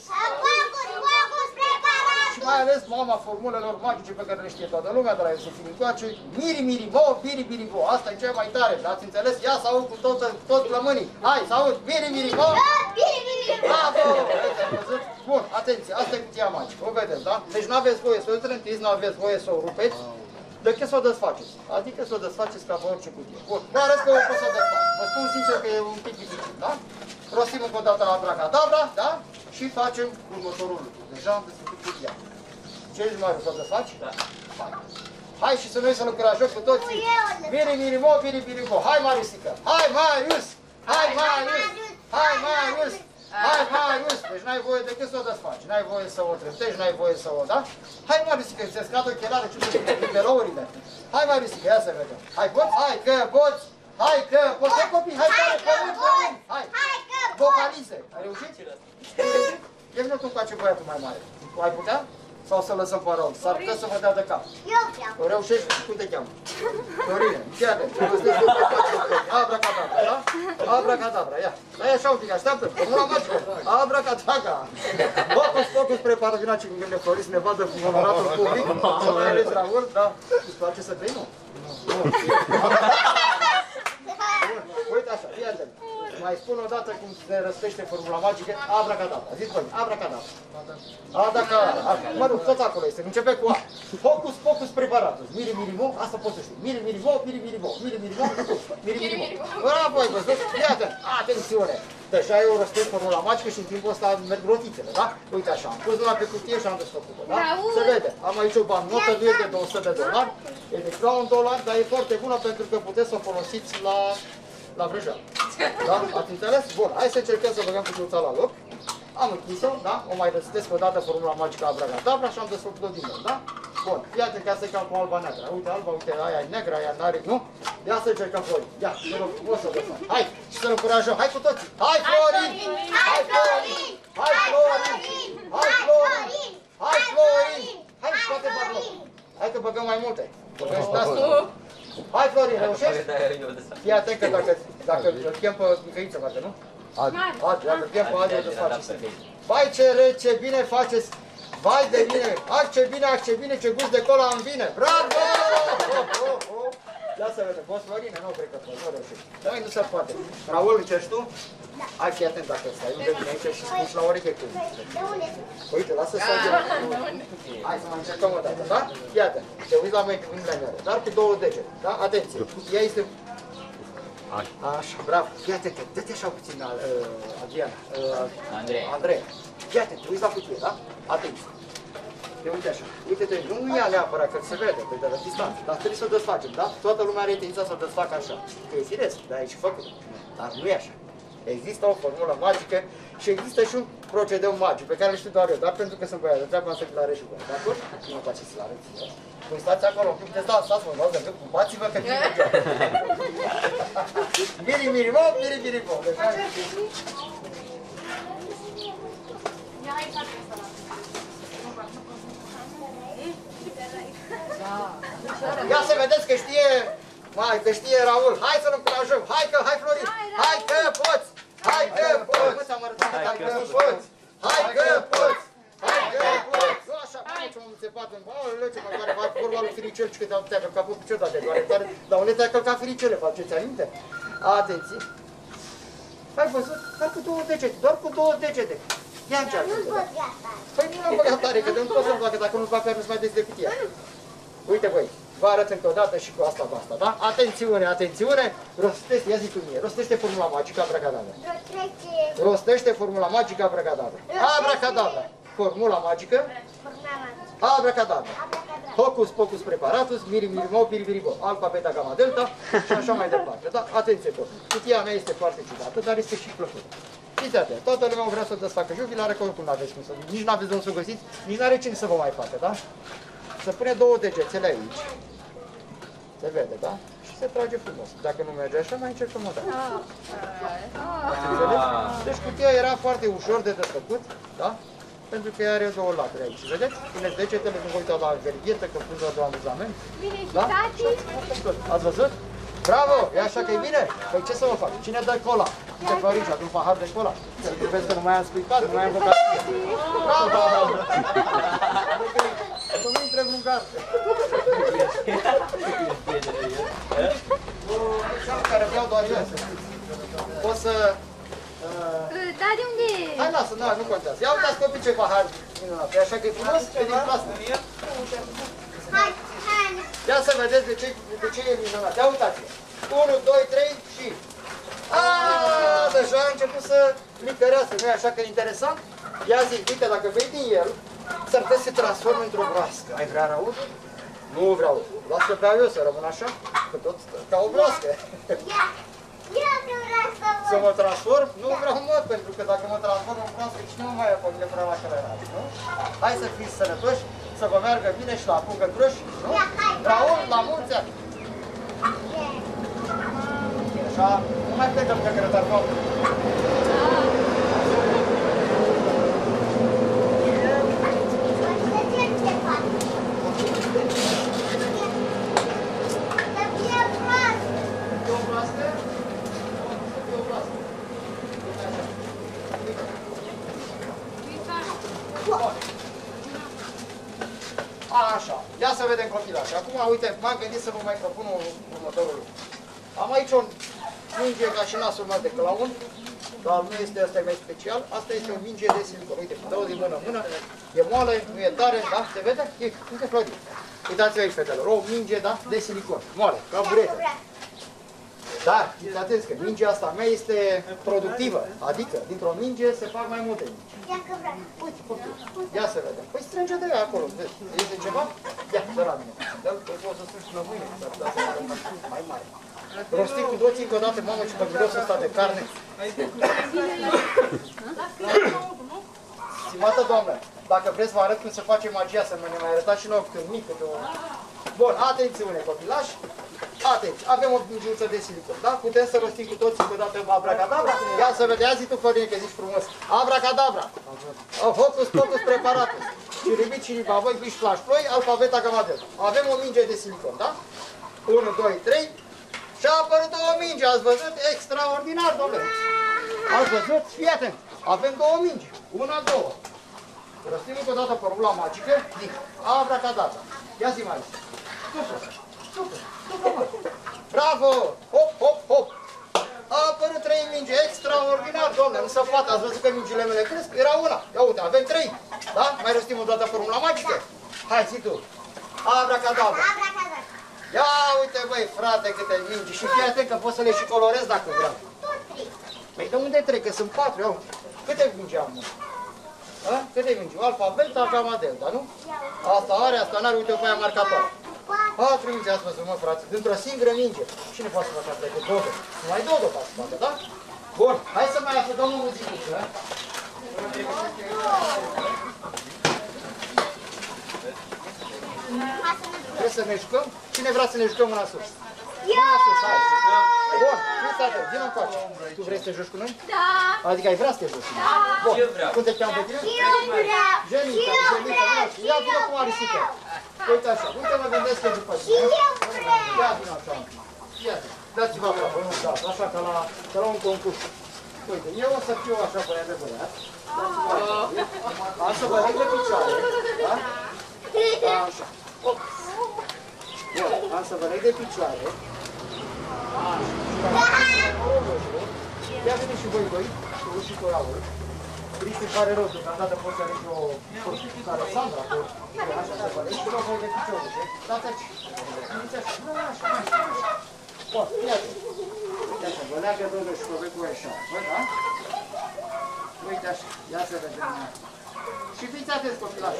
Și mai ales mama formulelor magice pe care le știe toată lumea, de la Iosifin încoace, miri, miri, mo, biri, biri, mo. Asta e cea mai tare, ați înțeles? Ia să aud cu tot plămânii. Hai, să aud, miri, miri, mo. Bravo! Bun, atenție, asta e cutia magică, o vedeți, da? Deci nu aveți voie să o trântiți, nu aveți voie să o rupeți, decât să o desfaceți. Adică să o desfaceți ca pe orice cutie. Bun, dar arăt că o pot să o desfac. Vă spun sincer că e un pic dificil, da? Rostim încă o dată la abracadabra, da? Și facem următorul lucru. Deja am desfăcut cutia. Ce ești mai să o desfaci? Da. Hai. Hai și să noi să-l încurajăm cu toții. Biri, biri, mo, biri, biri, mo. Hai, Marisică! Hai, Marius! Hai, Marius! Hai, Marius! Hai, Marius! Deci n-ai voie decât să o desfaci. N-ai voie să o trântești, n-ai voie să o, da? Hai, Marisică, ți-ai scad ochelare, ce te nivelourile. Hai, Marisică, ia să vedem. Hai, poți? Hai, că poți! Hai, că poți! Hai, copii, hai, tare, pământ, pământ! Hai! Vocalize! Ai reușit? Ia-mi tu cu acel băiatul mai mare. Ai putea? Sau să lăsăm pe rău? S-ar putea să vă dea de cap. Eu vreau. O reușești? Cum te cheamă? Dorine. Fii atent. Abracadabra, da? Abracadabra, ia. Stai așa un pic, așteaptă. Formula magică. Abracadabra. Hocus pocus prepară vina ce când ne Floris ne vadă cu onoratul public. Să mai ales Raul, da? Îți place să bei, nu? Nu. Uite așa, fii atent. Mai spun o dată cum se răstește formula magică, abracadabra. Zici voi, abracadabra. Abracadabra. Mă rog, tot acolo este, începe cu A. Hocus pocus preparatus. Miri, miri, mo, asta poți să știi. Miri, miri, mo, miri, miri, mo, miri, miri, mo, miri, miri, mo. Bravo, ai văzut? Fii atent. Atențiune. Deja eu răstesc formula magică și în timpul ăsta merg rotițele, da? Uite așa, am pus numai pe cutie și am desfăcut-o, da? Se vede. Am aici o bannotă, nu e de $200, e de $1, dar e foarte bună pentru că puteți să o folosiți la vrăjeală. Da? Ați înțeles? Bun, hai să încercăm să băgăm cuțiuța la loc. Am închis-o, da? O mai răstesc o dată formula magică abracadabra și am desfăcut-o din nou, da? Bun, iată că asta e ca cu alba neagră. Uite alba, uite, aia e neagră, aia n-are, nu? Ia să încercăm Florin. Ia, te rog, o să desfac. Hai, și să-l încurajăm. Hai cu toții. Hai, Florin! Hai, Florin! Hai, Florin! Hai, Florin! Hai, Florin! Hai, scoate barloc. Hai că băgăm mai multe. Băgăm și asta. Hai, Florin, reușești? Fii atent că dacă îl chem pe Mihăiță, poate, nu? Adi, dacă îl chem pe Adi, o desfaci. Vai ce rece, bine faceți! Vai de bine! Ac ce bine, ce gust de cola îmi vine! Bravo! Ia să vedem, poți Florine? Nu cred că poți, nu reușești. Măi, nu se poate. Raul, încerci tu? Da. Hai, fii atent dacă stai, nu vine aici și spui la ureche cu. De unde? Uite, lasă să stai. Hai să mai încercăm o dată, da? Fii atent, te uiți la mâinile mele, dar cu două degete, da? Atenție, ea este... Așa, bravo, fii atent, dă-te așa puțin, Adriana. Andrei. Fii atent, te uiți la cutie, da? Atenție. Te uite așa, uite-te, nu ia neapărat că se vede, pe de la distanță, dar trebuie să o desfacem, da? Toată lumea are intenția să o desfacă așa. Că e firesc, dar e și făcut. Dar nu e așa. Există o formulă magică și există și un procedeu magic pe care îl știu doar eu, dar pentru că sunt băiat, de treaba să vi-l arăt și voi, de acord? Nu faceți să-l arăt ție. Când stați acolo, când te stați mă, luați de gând, cupați-vă că vine mergea. Miri, bom, deci hai. Ia să vedeți că știe, că știe Raul. Hai să-l încurajăm. Hai Florin. Hai că poți. Hai că poți. Hai că poți. Nu așa, ce m-am înțepat în aoleu, ce mă doare, fac vorba lui Firicel, că te-am călcat pe picior, dar te doare tare. Dar unde te-ai călcat Firicele, faceți aminte? Atenție. Ai văzut? Doar cu două degete, doar cu două degete. Ia încearcă. Nu-l pot gata. Păi nu l-am băgat tare, că de nu pot să-l facă, dacă nu-l fac, nu-ți mai des de cutia. Uite voi, vă arăt încă o dată și cu asta, da? Atențiune, rostește, ia zi tu mie, rostește formula magică abracadabra. Rostește formula magică abracadabra. Abracadabra. Formula magică. Abracadabra. Hocus pocus preparatus, miri-miri-mo, piri-piri-bo, alfa, beta, gamma, delta și așa mai departe, da? Atenție tot. Cutia mea este foarte ciudată, dar este și plăcută. Fiți atent, toată lumea vrea să o desfacă și eu vi-l arăt că oricum n-aveți cum să, nici n-aveți de unde să o găsiți, nici n-are cine să vă mai facă, da? Se pune două degetele aici, se vede, da? Și se trage frumos. Dacă nu merge așa, mai încercăm o dată. Deci cutia era foarte ușor de desfăcut, da? Pentru că are două laturi aici, vedeți? Puneți degetele, nu vă uitați la verghetă, că pun doar de amuzament. Bine și Da? tati. Ați văzut? Bravo! E așa că e bine? Păi ce să vă fac? Cine dă cola? Ce Florici, un pahar de cola? Vezi că nu mai am scuipat, nu mai am vocat. Bravo! Să nu intre vreun gard. Cel care beau doar eu, să știți. Poți să... Da, de unde? Hai, lasă, nu contează. Ia uitați copii ce pahar minunat. E așa că e frumos? E din plastă. Hai. Ia să vedeți de ce e minunat. Ia uitați-vă. 1, 2, 3 și... Aaaa, deja a început să licărească. Nu e așa că e interesant? Ia zi, uite, dacă bei din el, s-ar putea să se transforme într-o broască. Ai vrea, Raul? Nu vreau. Las că vreau eu să rămân așa, că tot ca o broască. Ia că vreau să văd. Să mă transform? Nu vreau, mă, pentru că dacă mă transform în broască, și nu mai e pe mine până la călărați, nu? Hai să fiți sănătoși, să vă meargă bine și la pungă groși, nu? Raul, la mulți ani! Așa, nu mai plecăm că grătar noapte. Așa, ia să vedem copilași. Acum, uite, m-am gândit să vă mai propun următorul lucru. Am aici o minge ca și nasul meu de clown, dar nu este asta mai special. Asta este o minge de silicon. Uite, dau din mână în mână, e moale, nu e tare, da? Se vede? Uite, Florin. Uitați-vă aici, fetelor, o minge, da? De silicon, moale, ca buretă. Dar, fiți atenți că mingea asta mea este productivă, adică dintr-o minge se fac mai multe mingi. Ia că vreau. Uite, copil, ia să vedem. Păi strânge de ea acolo, vezi? Este ceva? Ia, dă la mine. Dă-l, păi poți să strângi până mâine, s-ar putea să fie mai mare. Rostim cu toții încă o dată, mamă, ce băghirosul ăsta de carne. Stimată doamnă, dacă vreți vă arăt cum se face magia, să mă ne mai arătați și nouă câte un mic, câte o... Bun, atențiune copilași, atenție, avem o mingiuță de silicon, da? Putem să rostim cu toții încă o dată abracadabra? Ia să vedem, ia zi tu, Florine, că zici frumos. Abracadabra! Hocus pocus preparatus! Ciribici, ciribavoi, biși, flash, ploi, alfabeta, gamma, delta. Avem o minge de silicon, da? 1, 2, 3 și a apărut două mingi, ați văzut? Extraordinar, domnule! Ați văzut? Fii atent! Avem două mingi. Una, două. Răstim încă o dată formula magică. Abracadabra. Ia zi mai. Bravo! Hop, hop, hop! A apărut 3 mingi, extraordinar, doamne, nu se poate, ați văzut că mingile mele cresc? Era una, ia uite, avem 3, da? Mai răstim o dată formula magică? Hai, zi tu! Abracadabra! Abracadabra. Ia uite, băi, frate, câte mingi și fii atent că poți să le și colorez dacă vreau. Păi de unde trec? Că sunt 4, ia uite. Câte mingi am? A? Câte mingi? Alfa, beta, gamma, delta, nu? Asta are, asta n-are, uite-o pe aia marcatoare. 4 mingi ați văzut, mă, frate, dintr-o singură minge. Cine poate să facă asta decât Dodo? Numai Dodo poate să facă, da? Bun, hai să mai aflăm o muzicuță, da? Trebuie să ne jucăm? Cine vrea să ne jucăm mâna sus? Mâna sus, hai! Bun, fiți atent, vină încoace. Tu vrei să te joci cu noi? Da. Adică ai vrea să te joci cu noi? Da. Bun, cum te cheamă pe tine? Eu vreau. Jenica, ia vină cu Marisica. Uite așa, uite mă gândesc că după tine. Eu vreau. Ia vină așa. Ia zi. Dați-vă aproape, nu dați, așa ca la un concurs. Uite, eu o să fiu așa băiat de băiat. Am să vă leg de picioare. Da? Așa. Op. Am să vă leg de picioare. Așa. Ia veniți și voi, și cu Raul. Cristi îmi pare rău, deocamdată pot să alegi o care Sandra, așa să vă leg și vă voi de piciorul. Dați aici. Veniți așa. Așa. Bun, iată. Iată, vă leagă Dodo și vă cu așa. Văd, da? Uite așa. Ia să vedem. Și fiți atenți, copilași.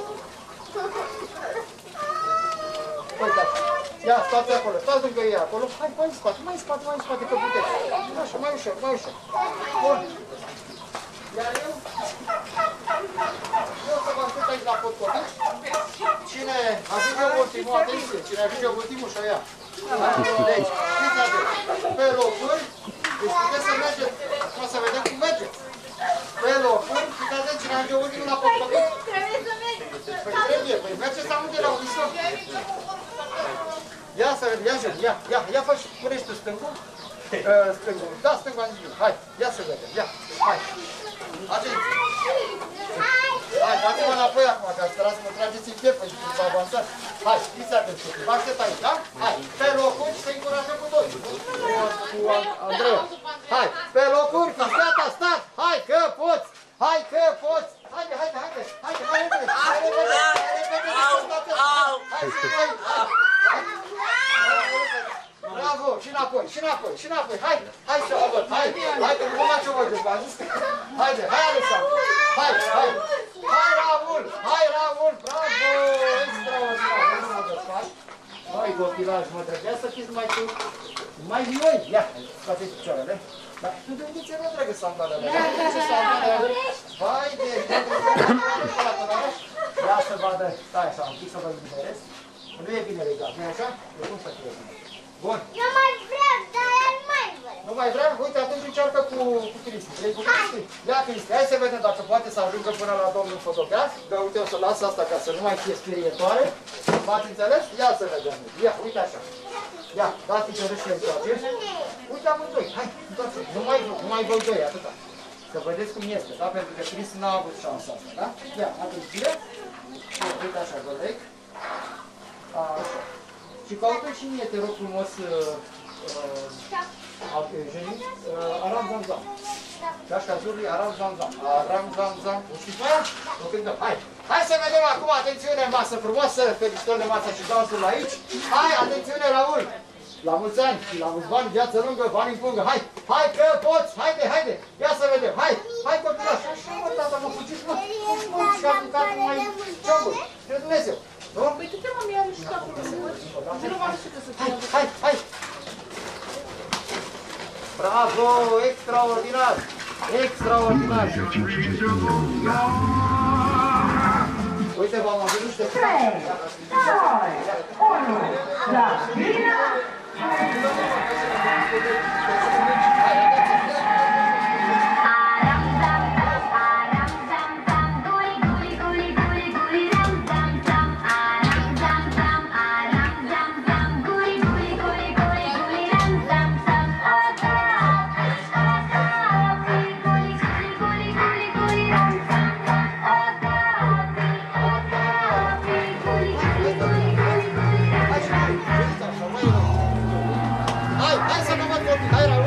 Uite așa. Ia, stați acolo. Stați lângă ei acolo. Hai, mai în spate, că puteți. Așa, mai ușor. Bun. Iar eu să vă ascult aici la potcovici. Cine ajunge ultimul, atenție, cine ajunge ultimul și-o ia. Deci, fiți atenți. Pe locuri, deci puteți să mergeți, o să vedem cum mergeți. Pe locuri, fiți atenți, cine ajunge ultimul la potcovici. Trebuie să mergi. Păi trebuie, păi mergeți la unde la unison. Ia să vedem, ia joc, ia fă și punești tu stângul. Stângul, da, stângul am zis. Hai, ia să vedem, ia, hai. Atenție. Hai, dați-mă înapoi acum, că sperați să mă trageți în piept, pentru că vă avansați. Hai, fiți atenți, vă aștept aici, da? Hai, pe locuri să încurajăm cu toți. Cu Andrei. Hai, pe locuri, fiți gata, stați. Hai că poți, Haide, repede. Hai, bravo, și înapoi. Hai să o văd. Hai că nu mai ce văd, v-am zis. Haide, hai Alexandru. Hai Raul, bravo, extraordinar. Hai copilaj, mă trebuia să fiți mai vioi. Ia, scoateți picioarele. Dar tu de unde ți-ai luat, dragă, sandalele? Vai de... Ia să vadă, stai așa, un pic să vă liberez. Nu e bine legat, nu e așa? Eu cum să fie bine? Bun. Eu mai vreau, dar el mai vrea. Nu mai vrea? Uite, atunci încearcă cu Cristi. Vrei cu Cristi? Ia Cristi, hai să vedem dacă poate să ajungă până la domnul fotograf. Dar uite, o să las asta ca să nu mai fie sperietoare. V-ați înțeles? Ia să vedem. Ia, uite așa. Ia, dați piciorul și întoarce. Uite amândoi, hai, întoarce. Numai voi doi, atâta. Să vedeți cum este, da? Pentru că Cristi n-a avut șansa asta, da? Ia, atenție. Uite așa, vă leg. Așa. Și caută și mie, te rog frumos, Aram Zamzam. Gașca Zurli, Aram Zamzam. O știți mai? O cântăm. Hai să vedem acum, atențiune, masă frumoasă, felicitări de masă și dansul aici. Hai, atențiune, Raul! La mulți ani și la mulți bani, viață lungă, bani în pungă. Hai că poți, haide. Ia să vedem, hai copilaș. Mă, tata, mă fugiți, mă. Și am mâncat mai ce-am de Dumnezeu. Păi tu te-mă mi-a și acolo să văd. Nu m-am știut să fie. Hai! Bravo! Extraordinar! Uite, v-am avut niște... 3, 2, 1, la bine! copii, hai, Raul!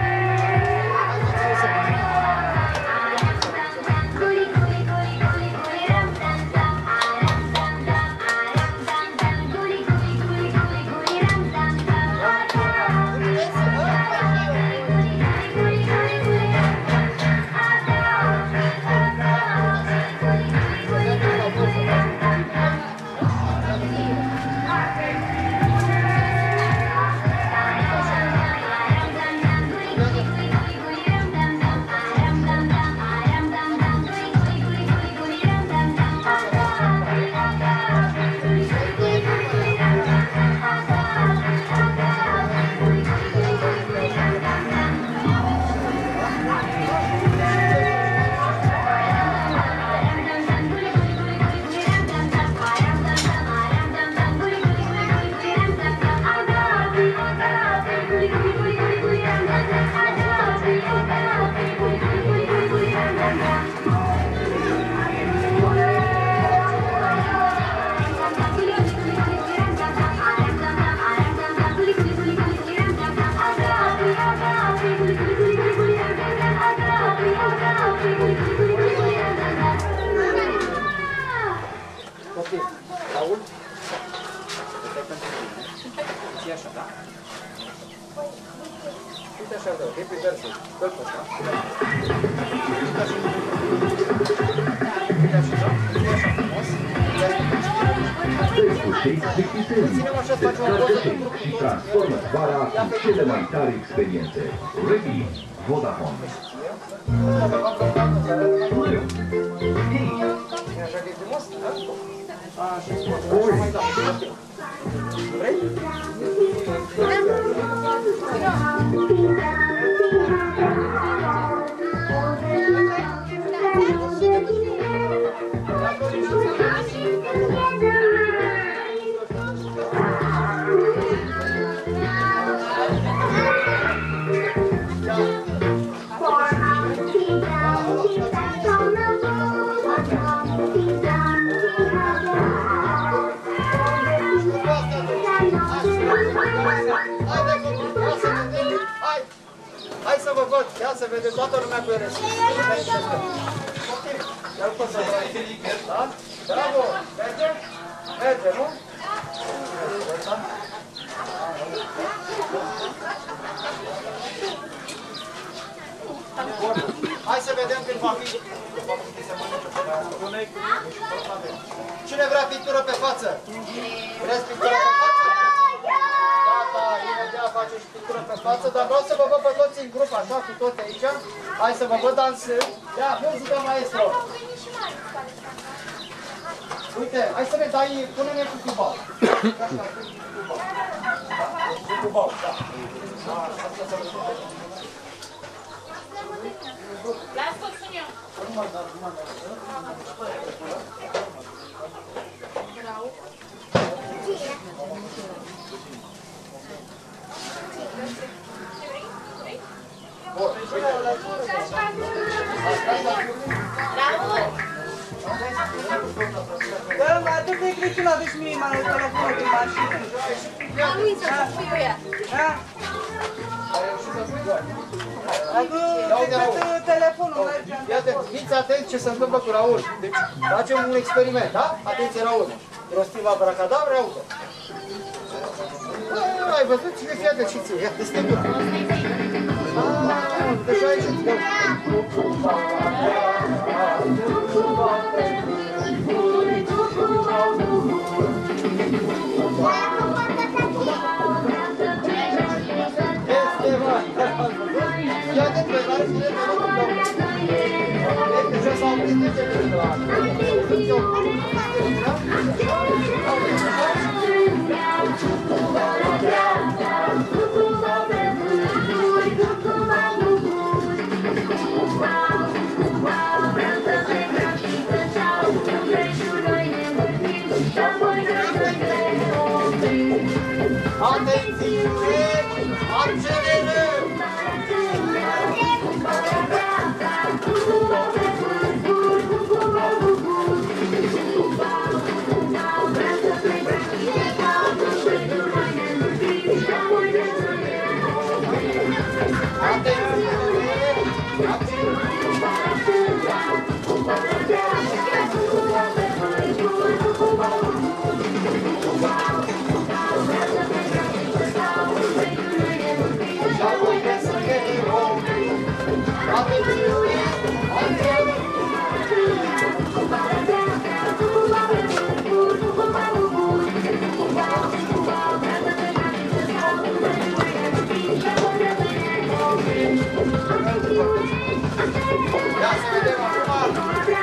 Raul? Și așa, da? Uite așa, da, happy birthday. Dă-l pe ăsta. Uite așa. Uite așa, da? Uite așa frumos. Ținem așa, faci o poză cu grupul toți. Transformă vara cu cele mai tari experiențe. Ready, Vodafone. Așa că e frumos, da? Așa, așa mai dau. Vrei? Hai să vă văd, ia să vedeți toată lumea cu ele. Ia-l pot să vă da? Bravo! Merge? Merge, nu? Hai să vedem când va fi. Cine vrea pictură pe față? Vreți pictură pe față? Gata, imediat face și pictură pe față, dar vreau să vă văd pe toți în grup, așa, cu toți aici. Hai să vă văd dansând. Ia, muzică, maestro! Uite, hai să ne dai, pune-ne cu cubau. Așa, cu cubau. Cu cubau, da. Asta să vă spun. Las-o, sun eu. Bă, mai aduc-te Crăciun, aduci mie mai mult telefonul din mașină. Am uitat să spui eu ea. Da? Adu-te telefonul, merge. Iată, fiți atenți ce se întâmplă cu Raul. Deci, facem un experiment, da? Atenție, Raul. Rostim abracadabra, uite. Ai văzut? Cine fii atent și ție? Ia, este bun. Deci aici îți dau. Este, mă! Ia de pe care să le dăm. Deja s-au oprit 10 minute la atenție! Accelerăm! Ia să vedem acum.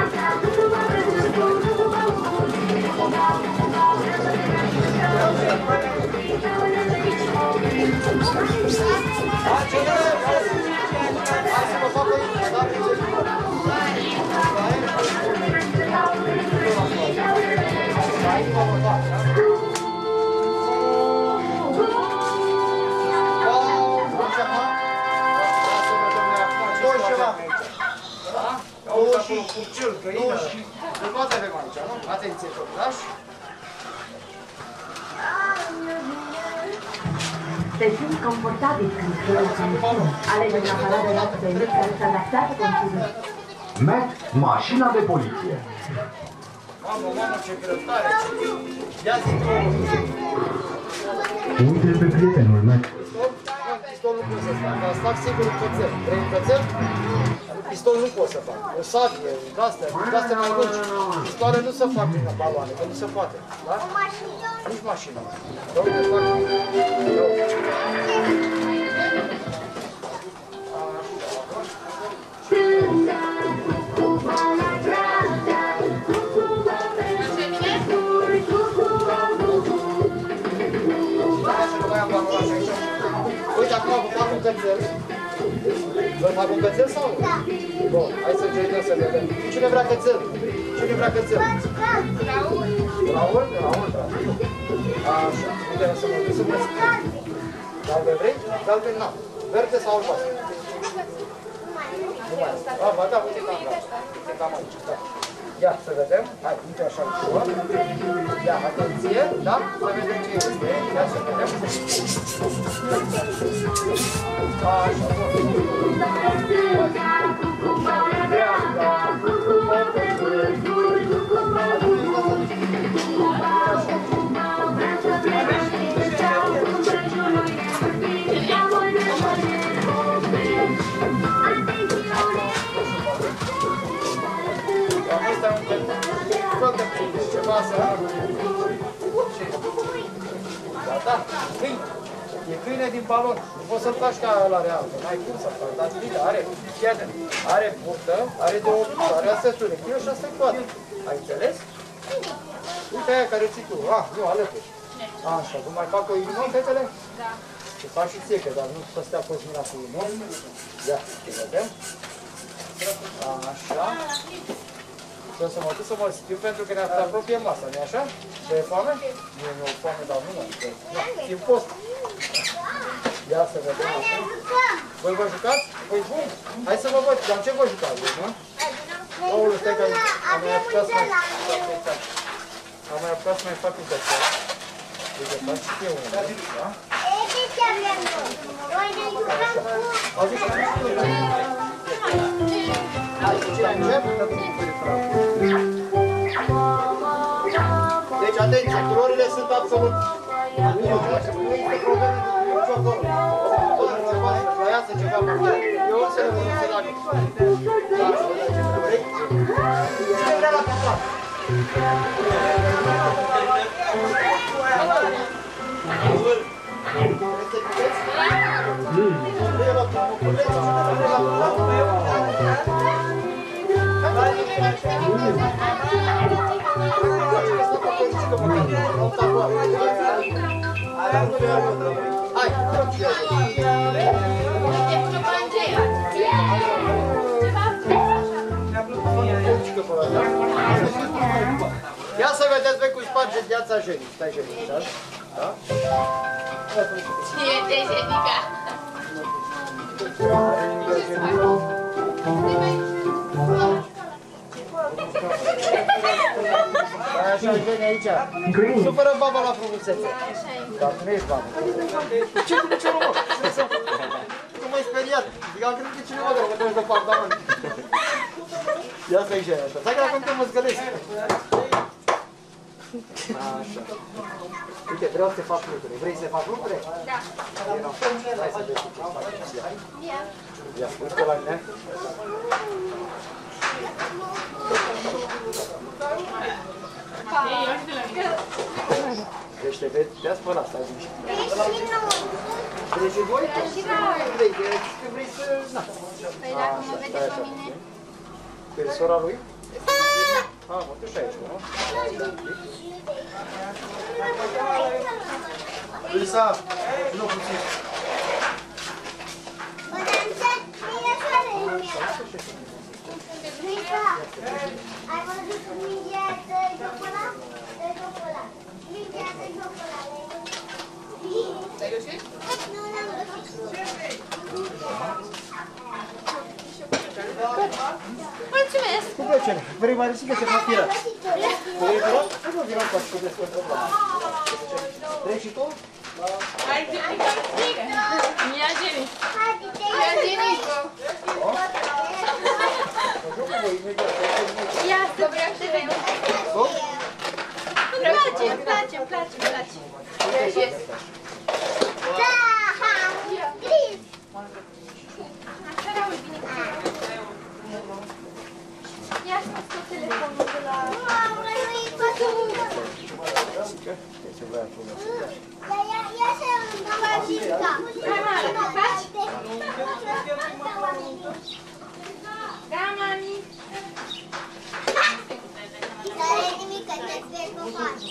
Hai să vă fac o Atenție, copilaș. Te simți confortabil când scoli. Alege un aparat de noapte care se adaptează conținut. Mac, mașina de poliție. Mamă, ce grătare! Ia zi-mi Uite-l pe prietenul Mac. Pistol nu pot să fac, dar fac sigur un cățel. Vrei un cățel? Pistol nu pot să fac. O sabie, de-astea mai lungi. Pistoale nu se fac prin baloane, că nu se poate. Da? Nici mașină. Dar uite, fac... Uite, acum vă fac un cățel. Vă fac un cățel sau nu? Da. Bun, hai să încercăm să vedem. Cine vrea cățel? Cine vrea cățel? Raul. Raul? Raul, da. Așa, uite, să mă duc să mă schimb. Galben vrei? Galben n-am. Verde sau albastru? Nu mai am. Ba da, uite că am dat. Uite că am aici, da. Ia, să vedem. Hai, uite așa ușor. Ia, atenție, da? Să vedem ce este. Ia să vedem. Așa, ceva să... Da, câine. E câine din balon. Nu poți să-l faci ca ăla real, n-ai cum să faci, dar bine, are burtă, are două picioare, astea sunt urechi, și asta e toată. Ai înțeles? Uite aia care ții tu. Ah, nu, alături. Așa, tu mai fac o inimă, fetele? Da. Să faci și ție, dar nu să stea Cosmina cu inimă. Ia, să vedem. Așa. Să mă duc să mă schimb pentru că ne apropie masa, nu-i așa? Ce e foame? Nu e foame, dar nu mă. E post. Ia să vedem așa. Voi vă jucați? Voi bun. Hai să vă văd. Dar ce vă jucați, nu? Aoleu, stai că am mai apucat să mai fac un cățel. Uite, fac și eu unul, da? Auziți? Hai, ce încep? Deci, atenție, culorile sunt absolut... Nu există probleme de nicio formă. Doar ceva să trăiască, ceva mult. Eu o să rămân să lac. Cine vrea la pistrat? Ia să vedeți voi cum sparge gheața Jenny. Stai Jenny, da? Da? Cine e Jenica? Așa, Jenny aici. Supără baba la frumusețe. Dar tu nu ești babă. Ce cu ce rău? Nu m-ai speriat. Adică am crezut că cineva de mă de pardament. Ia stai Jenny așa. Stai că acum te mă zgălesc. Așa. Uite, vreau să te fac lucruri. Vrei să te fac lucruri? Da. Hai să vezi ce faci. Ia, uite la mine. Deci te vezi, ia spăla, stai zi. Vrei și voi? Vrei, că vrei să... Na. Păi dacă mă vede pe mine... Pe sora lui? Ah, mă duci aici, nu? Lisa, nu puțin. Bă, dar mie soare în mea. Lisa, ai văzut mingea de jocul ăla? De jocul ăla. Mingea de jocul ăla. L-ai găsit? Nu l-am găsit. Mulțumesc! Cu plăcere. Vrei mai risică ce m-a tirat? Vrei tirat? Nu vină cu așa, cu vrei și tu? Hai, Jenny, ia Jenny. Ia Genico! Ia să vreau să vedem. Îmi place. Da! Gris! Așa rău bine. Ia să mă scot telefonul de la... Ia să-mi dau la Ginica. Hai, mami, mă faci? Da, mami. Dar e nimic, că te vezi că faci.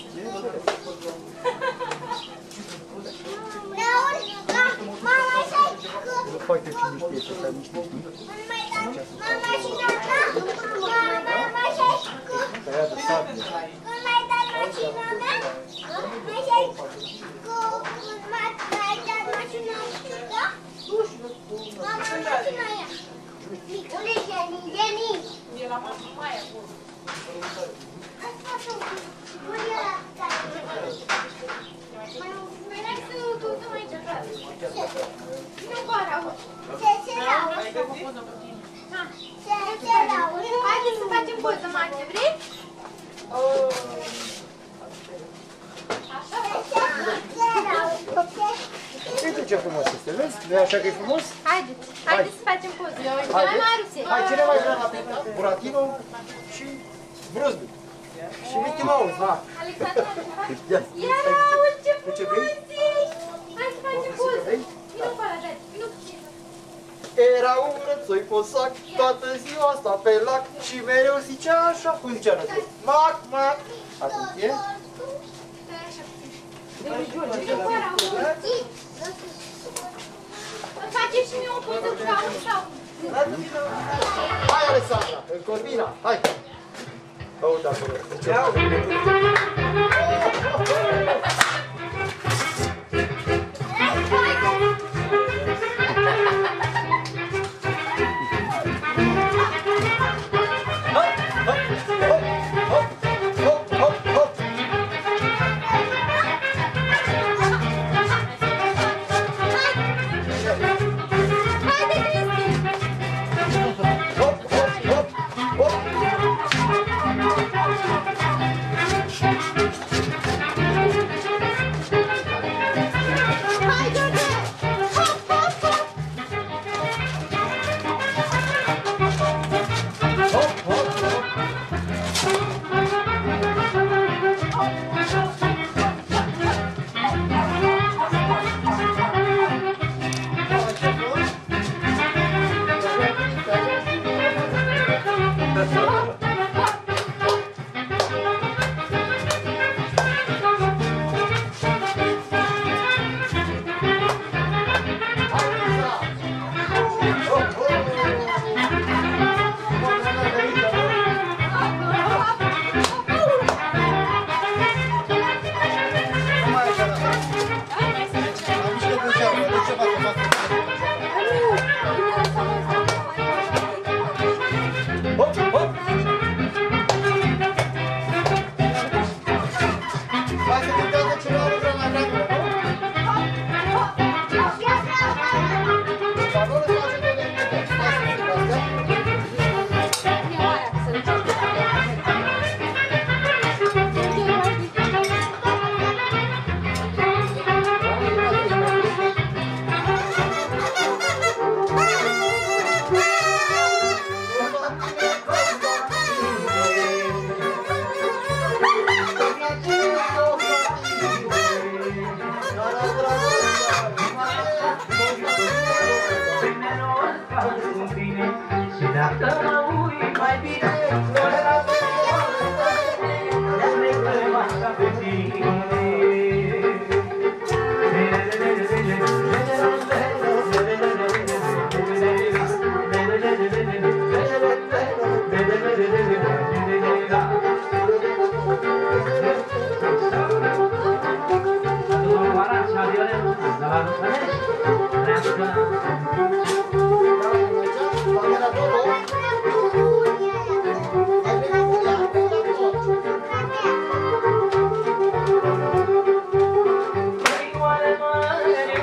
Mama, așa-i că... Nu fac de cine știe să stai niște știi. Mama și nata? Mama, așa-i că... Tăia de sabie. Când mai dat mașina mea? Așa-i că... Când mai dat mașina mea? Mama, mașina aia. Micule, Jenny. E la Maia, bun. Haideți să facem poză, Marce, vrei? Uite ce frumos este, vezi? Nu e așa că e frumos? Haideți să facem poză. Haideți. Hai, cine mai vrea la Buratino și Bruzdu. Și Mickey Mouse, da. Alexandru, ia Raul, ce Ce frumos vrei? ești! Hai să facem poză. Vino pe ăla, dai, vino cu tine. Era un rățoi posac, toată ziua asta pe lac și mereu zicea așa, cum zicea rățoi. Mac, mac. Atenție. Stai așa puțin. Vino pe Raul. Îmi faceți și mie o poză cu Raul sau? Hai, Alexandra, în Corvina, hai. Uite acolo. Ceau.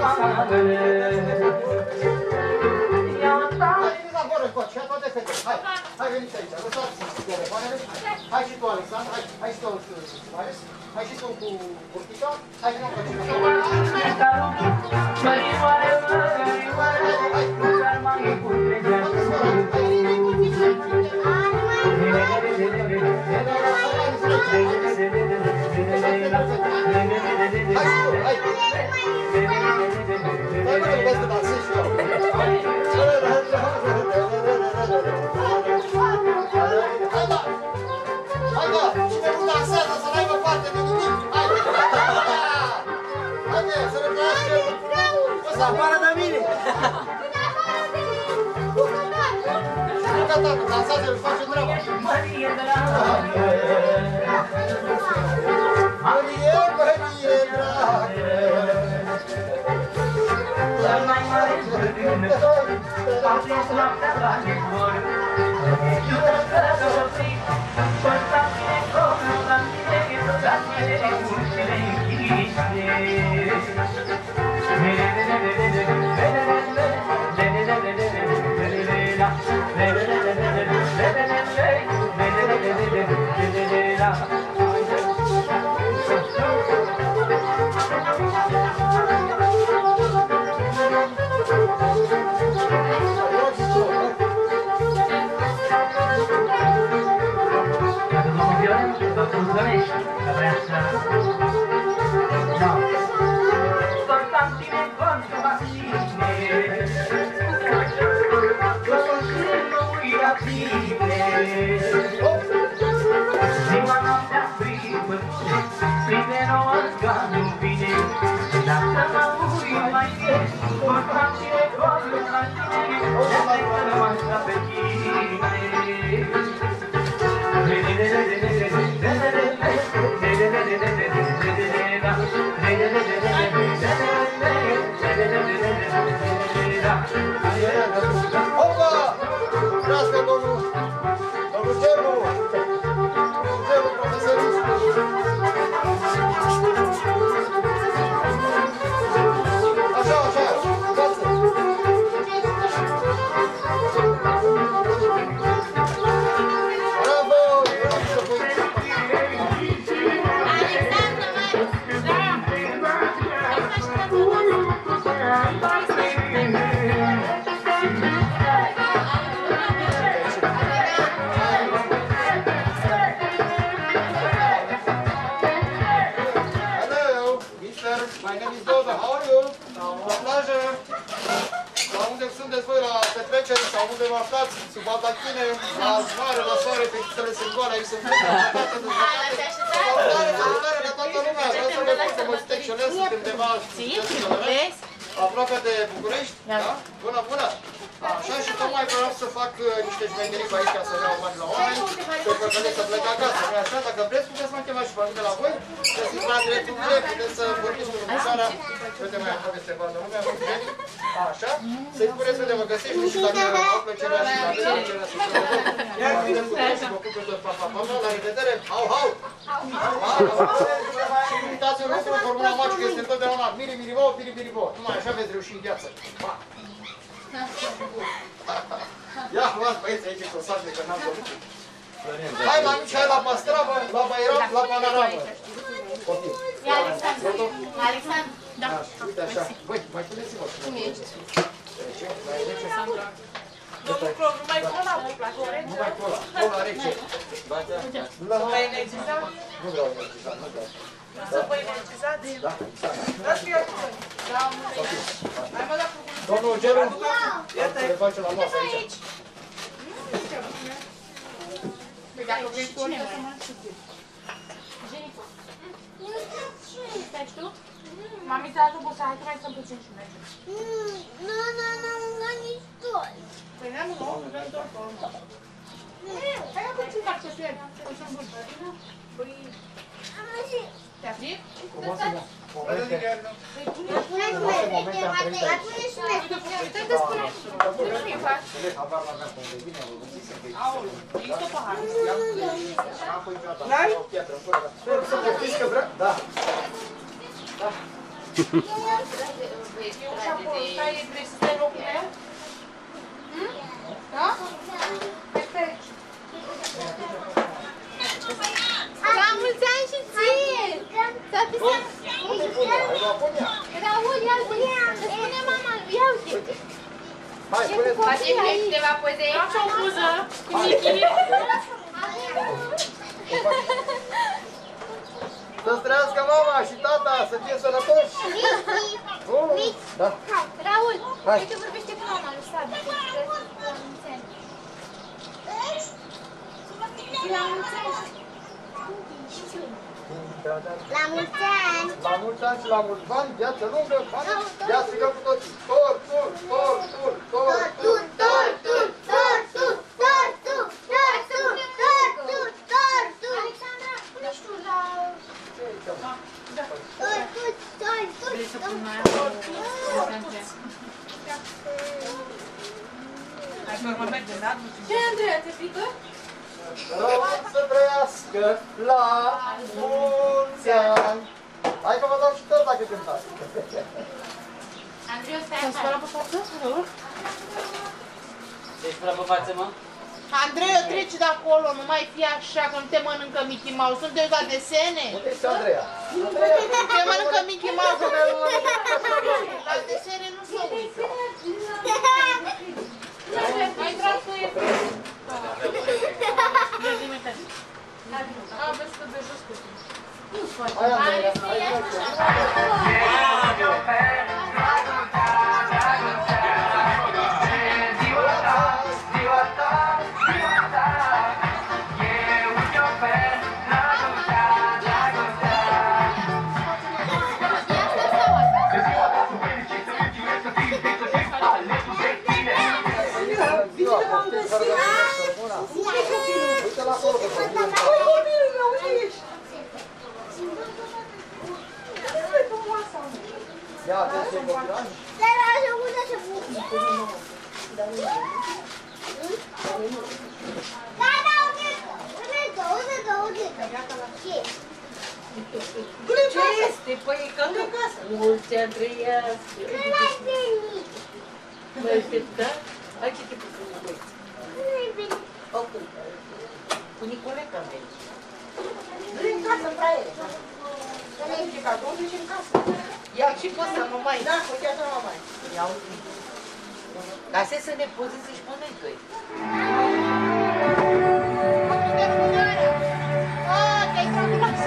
Hai, veniți aici, lăsați telefoanele. Hai și tu, Alexandru, hai și tu, Marius. Hai și tu cu burtica. Hai și nu cu cine. Afară de mine! Dansați-l, face treaba! Mărie, mărie, dragă! Cel mai mare zbârgână, am prins noaptea la izvor. Iubă călătorit, păsta mine corul, la mine, la mine, ușile închise. Aproape de București, da? Bună, bună! Așa, și tocmai vreau să fac niște șmecherii pe aici ca să iau bani la oameni, pentru că vreți să plec acasă, nu așa? Dacă vreți, puteți să mă chemați și pe mine la voi, găsiți la directul direct, puteți să vorbiți cu domnișoara, uite mai acolo este bani de lumea, așa, să-i spuneți unde mă găsești și dacă au plăcerea și dacă au plăcerea să mă ocupe tot papa, la revedere, hau, hau! Și nu uitați un lucru, formula magică este întotdeauna miri, mirivo, piri, pirivo. Numai așa veți reuși în viață. Ia, luați băieți aici cu o sarde, că n-am vorbit. Hai la mici, hai la pastravă, la bairam, la panoramă. Ia, Alexandru. Alexandru. Da. Uite așa. Băi, mai puneți-vă. Cum ești? Domnul Clov, numai cola vă place, rece? Numai cola, cola rece. Vă energizat? Nu vreau energizat, nu vreau. Să vă energizați? Da, exact. Dați că e acolo. Hai mă, dacă Domnul Gelu, se face la masă aici. Păi dacă vrei tu, orice să mănânci. Jenicu. Stai tu? Mami ți-a dat obosa, hai că mai stăm puțin și mergem. Nu, nici doi. Păi ne-am un om, vrem doar pe urmă. Hai că puțin fac să fie, o să-mi bun. Păi... Te-a frit? Frumoasă momente. Puneți momente am trăit aici. Uite, te spune. Nu mi-e fac. Habar la mea, unde vine, o găsiți în veiți. Aoleu, există pahar. N-am pus niciodată. N-ai? Să vă știți că vreau? Da. Da. Vrei să stai locul meu? Da? La mulți ani și ție! Raul, ia uite! Spune mama, ia uite! Hai, spuneți! Facem câteva poze. Faci o poză cu Michi. Să-ți trăiască mama și tata, să fie sănătoși! Mici! Da. Raul, Hai. uite vorbește cu mama lui Sabi. La mulți ani! La mulți ani! La mulți ani și la mulți bani, viață lungă, bani, ia strigăm cu toții! Tor, tur, tor, tur, tor, tur! Alexandra, pune și tu la... Vrei să pun mai Hai că urmă merge, da? Ce, Andreea, te frică? Rău să trăiască la mulți ani! Hai că vă dau și tot dacă cântați! Andrei, stai așa. Spălă pe față? Te-ai spălat pe față, mă? Andrei, treci de acolo, nu mai fi așa, că nu te mănâncă Mickey Mouse. Sunteți la desene? Unde este Andreea? Te mănâncă Mickey Mouse. La desene nu se uită. Mai trag tu e. Vezi că de jos cu tine. Hai, Andreea, hai, uite la acolo, că ia atenție, copilani. Ce este? Păi e ca în casă. Mulți ani trăiască. Mă aștepta? Hai ce te putem cu voi? O cântare. Cu Nicoleca mergi. Du-i în casă, fraiere. Ce cadou, duci în casă. Ia și pe ăsta, mămai. Da, uite așa, mămai. Ia uite. Ca să ne poze să-și mănâncă. Te-ai fraturat.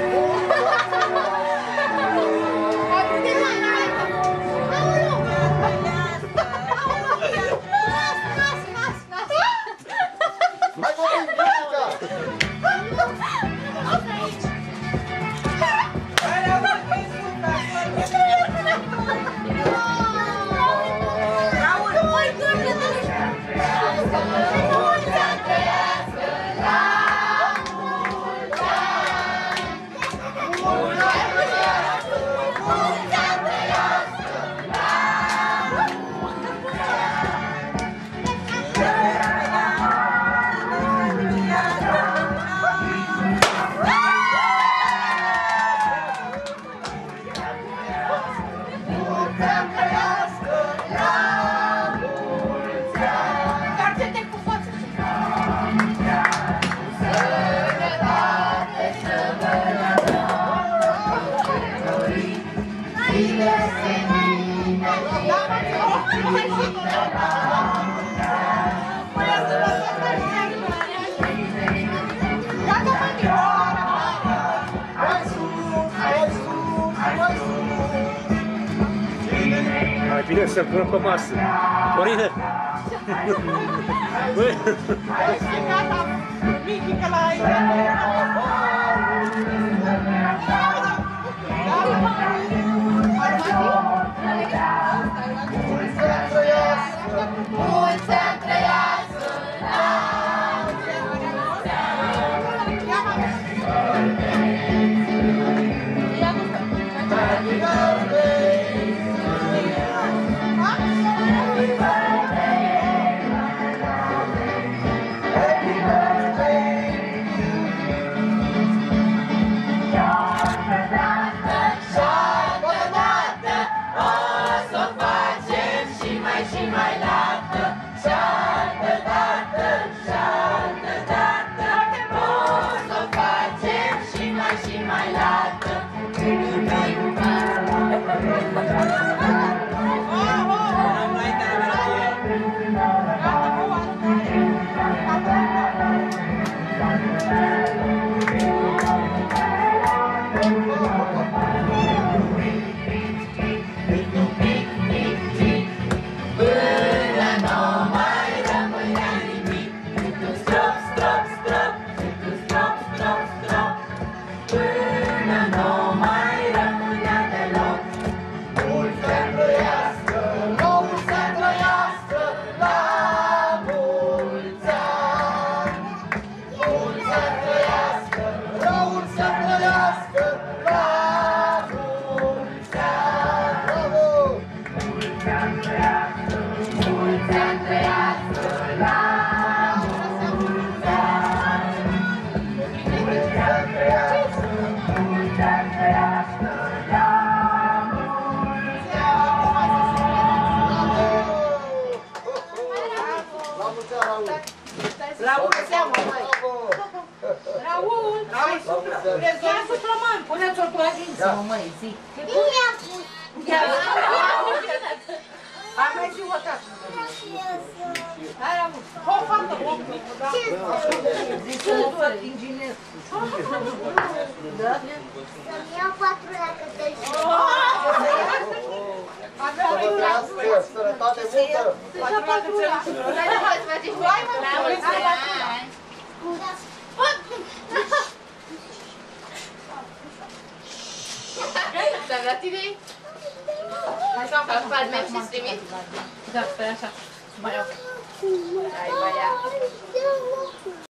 Hai, copii, Jessica! Mai bine să-l punem pe masă. Corine! Băi! Hai să fie gata, Michi, că l-ai... Mulți ani trăiască la ani trăiască, mulți ani trăiască, la mulți ani. Mulți ani trăiască, mulți ani trăiască, la mulți ani. La mulți ani, măi! Raul! Ia suplă, mă! Puneți-o tu la dință, măi, zi! Bine am pus! Hai, mai zi o dată! Hai, Raul! O fată, o mică, da? Zice, o fată inginer! Da? Să-mi iau 4 la Cătălin. Sănătate multă! Patru la Cătălin! Hai, mă! La mulți ani! Dar la tine? Așa, fac palme și trimit? Da, stai așa. Mai iau. Hai, mai ia.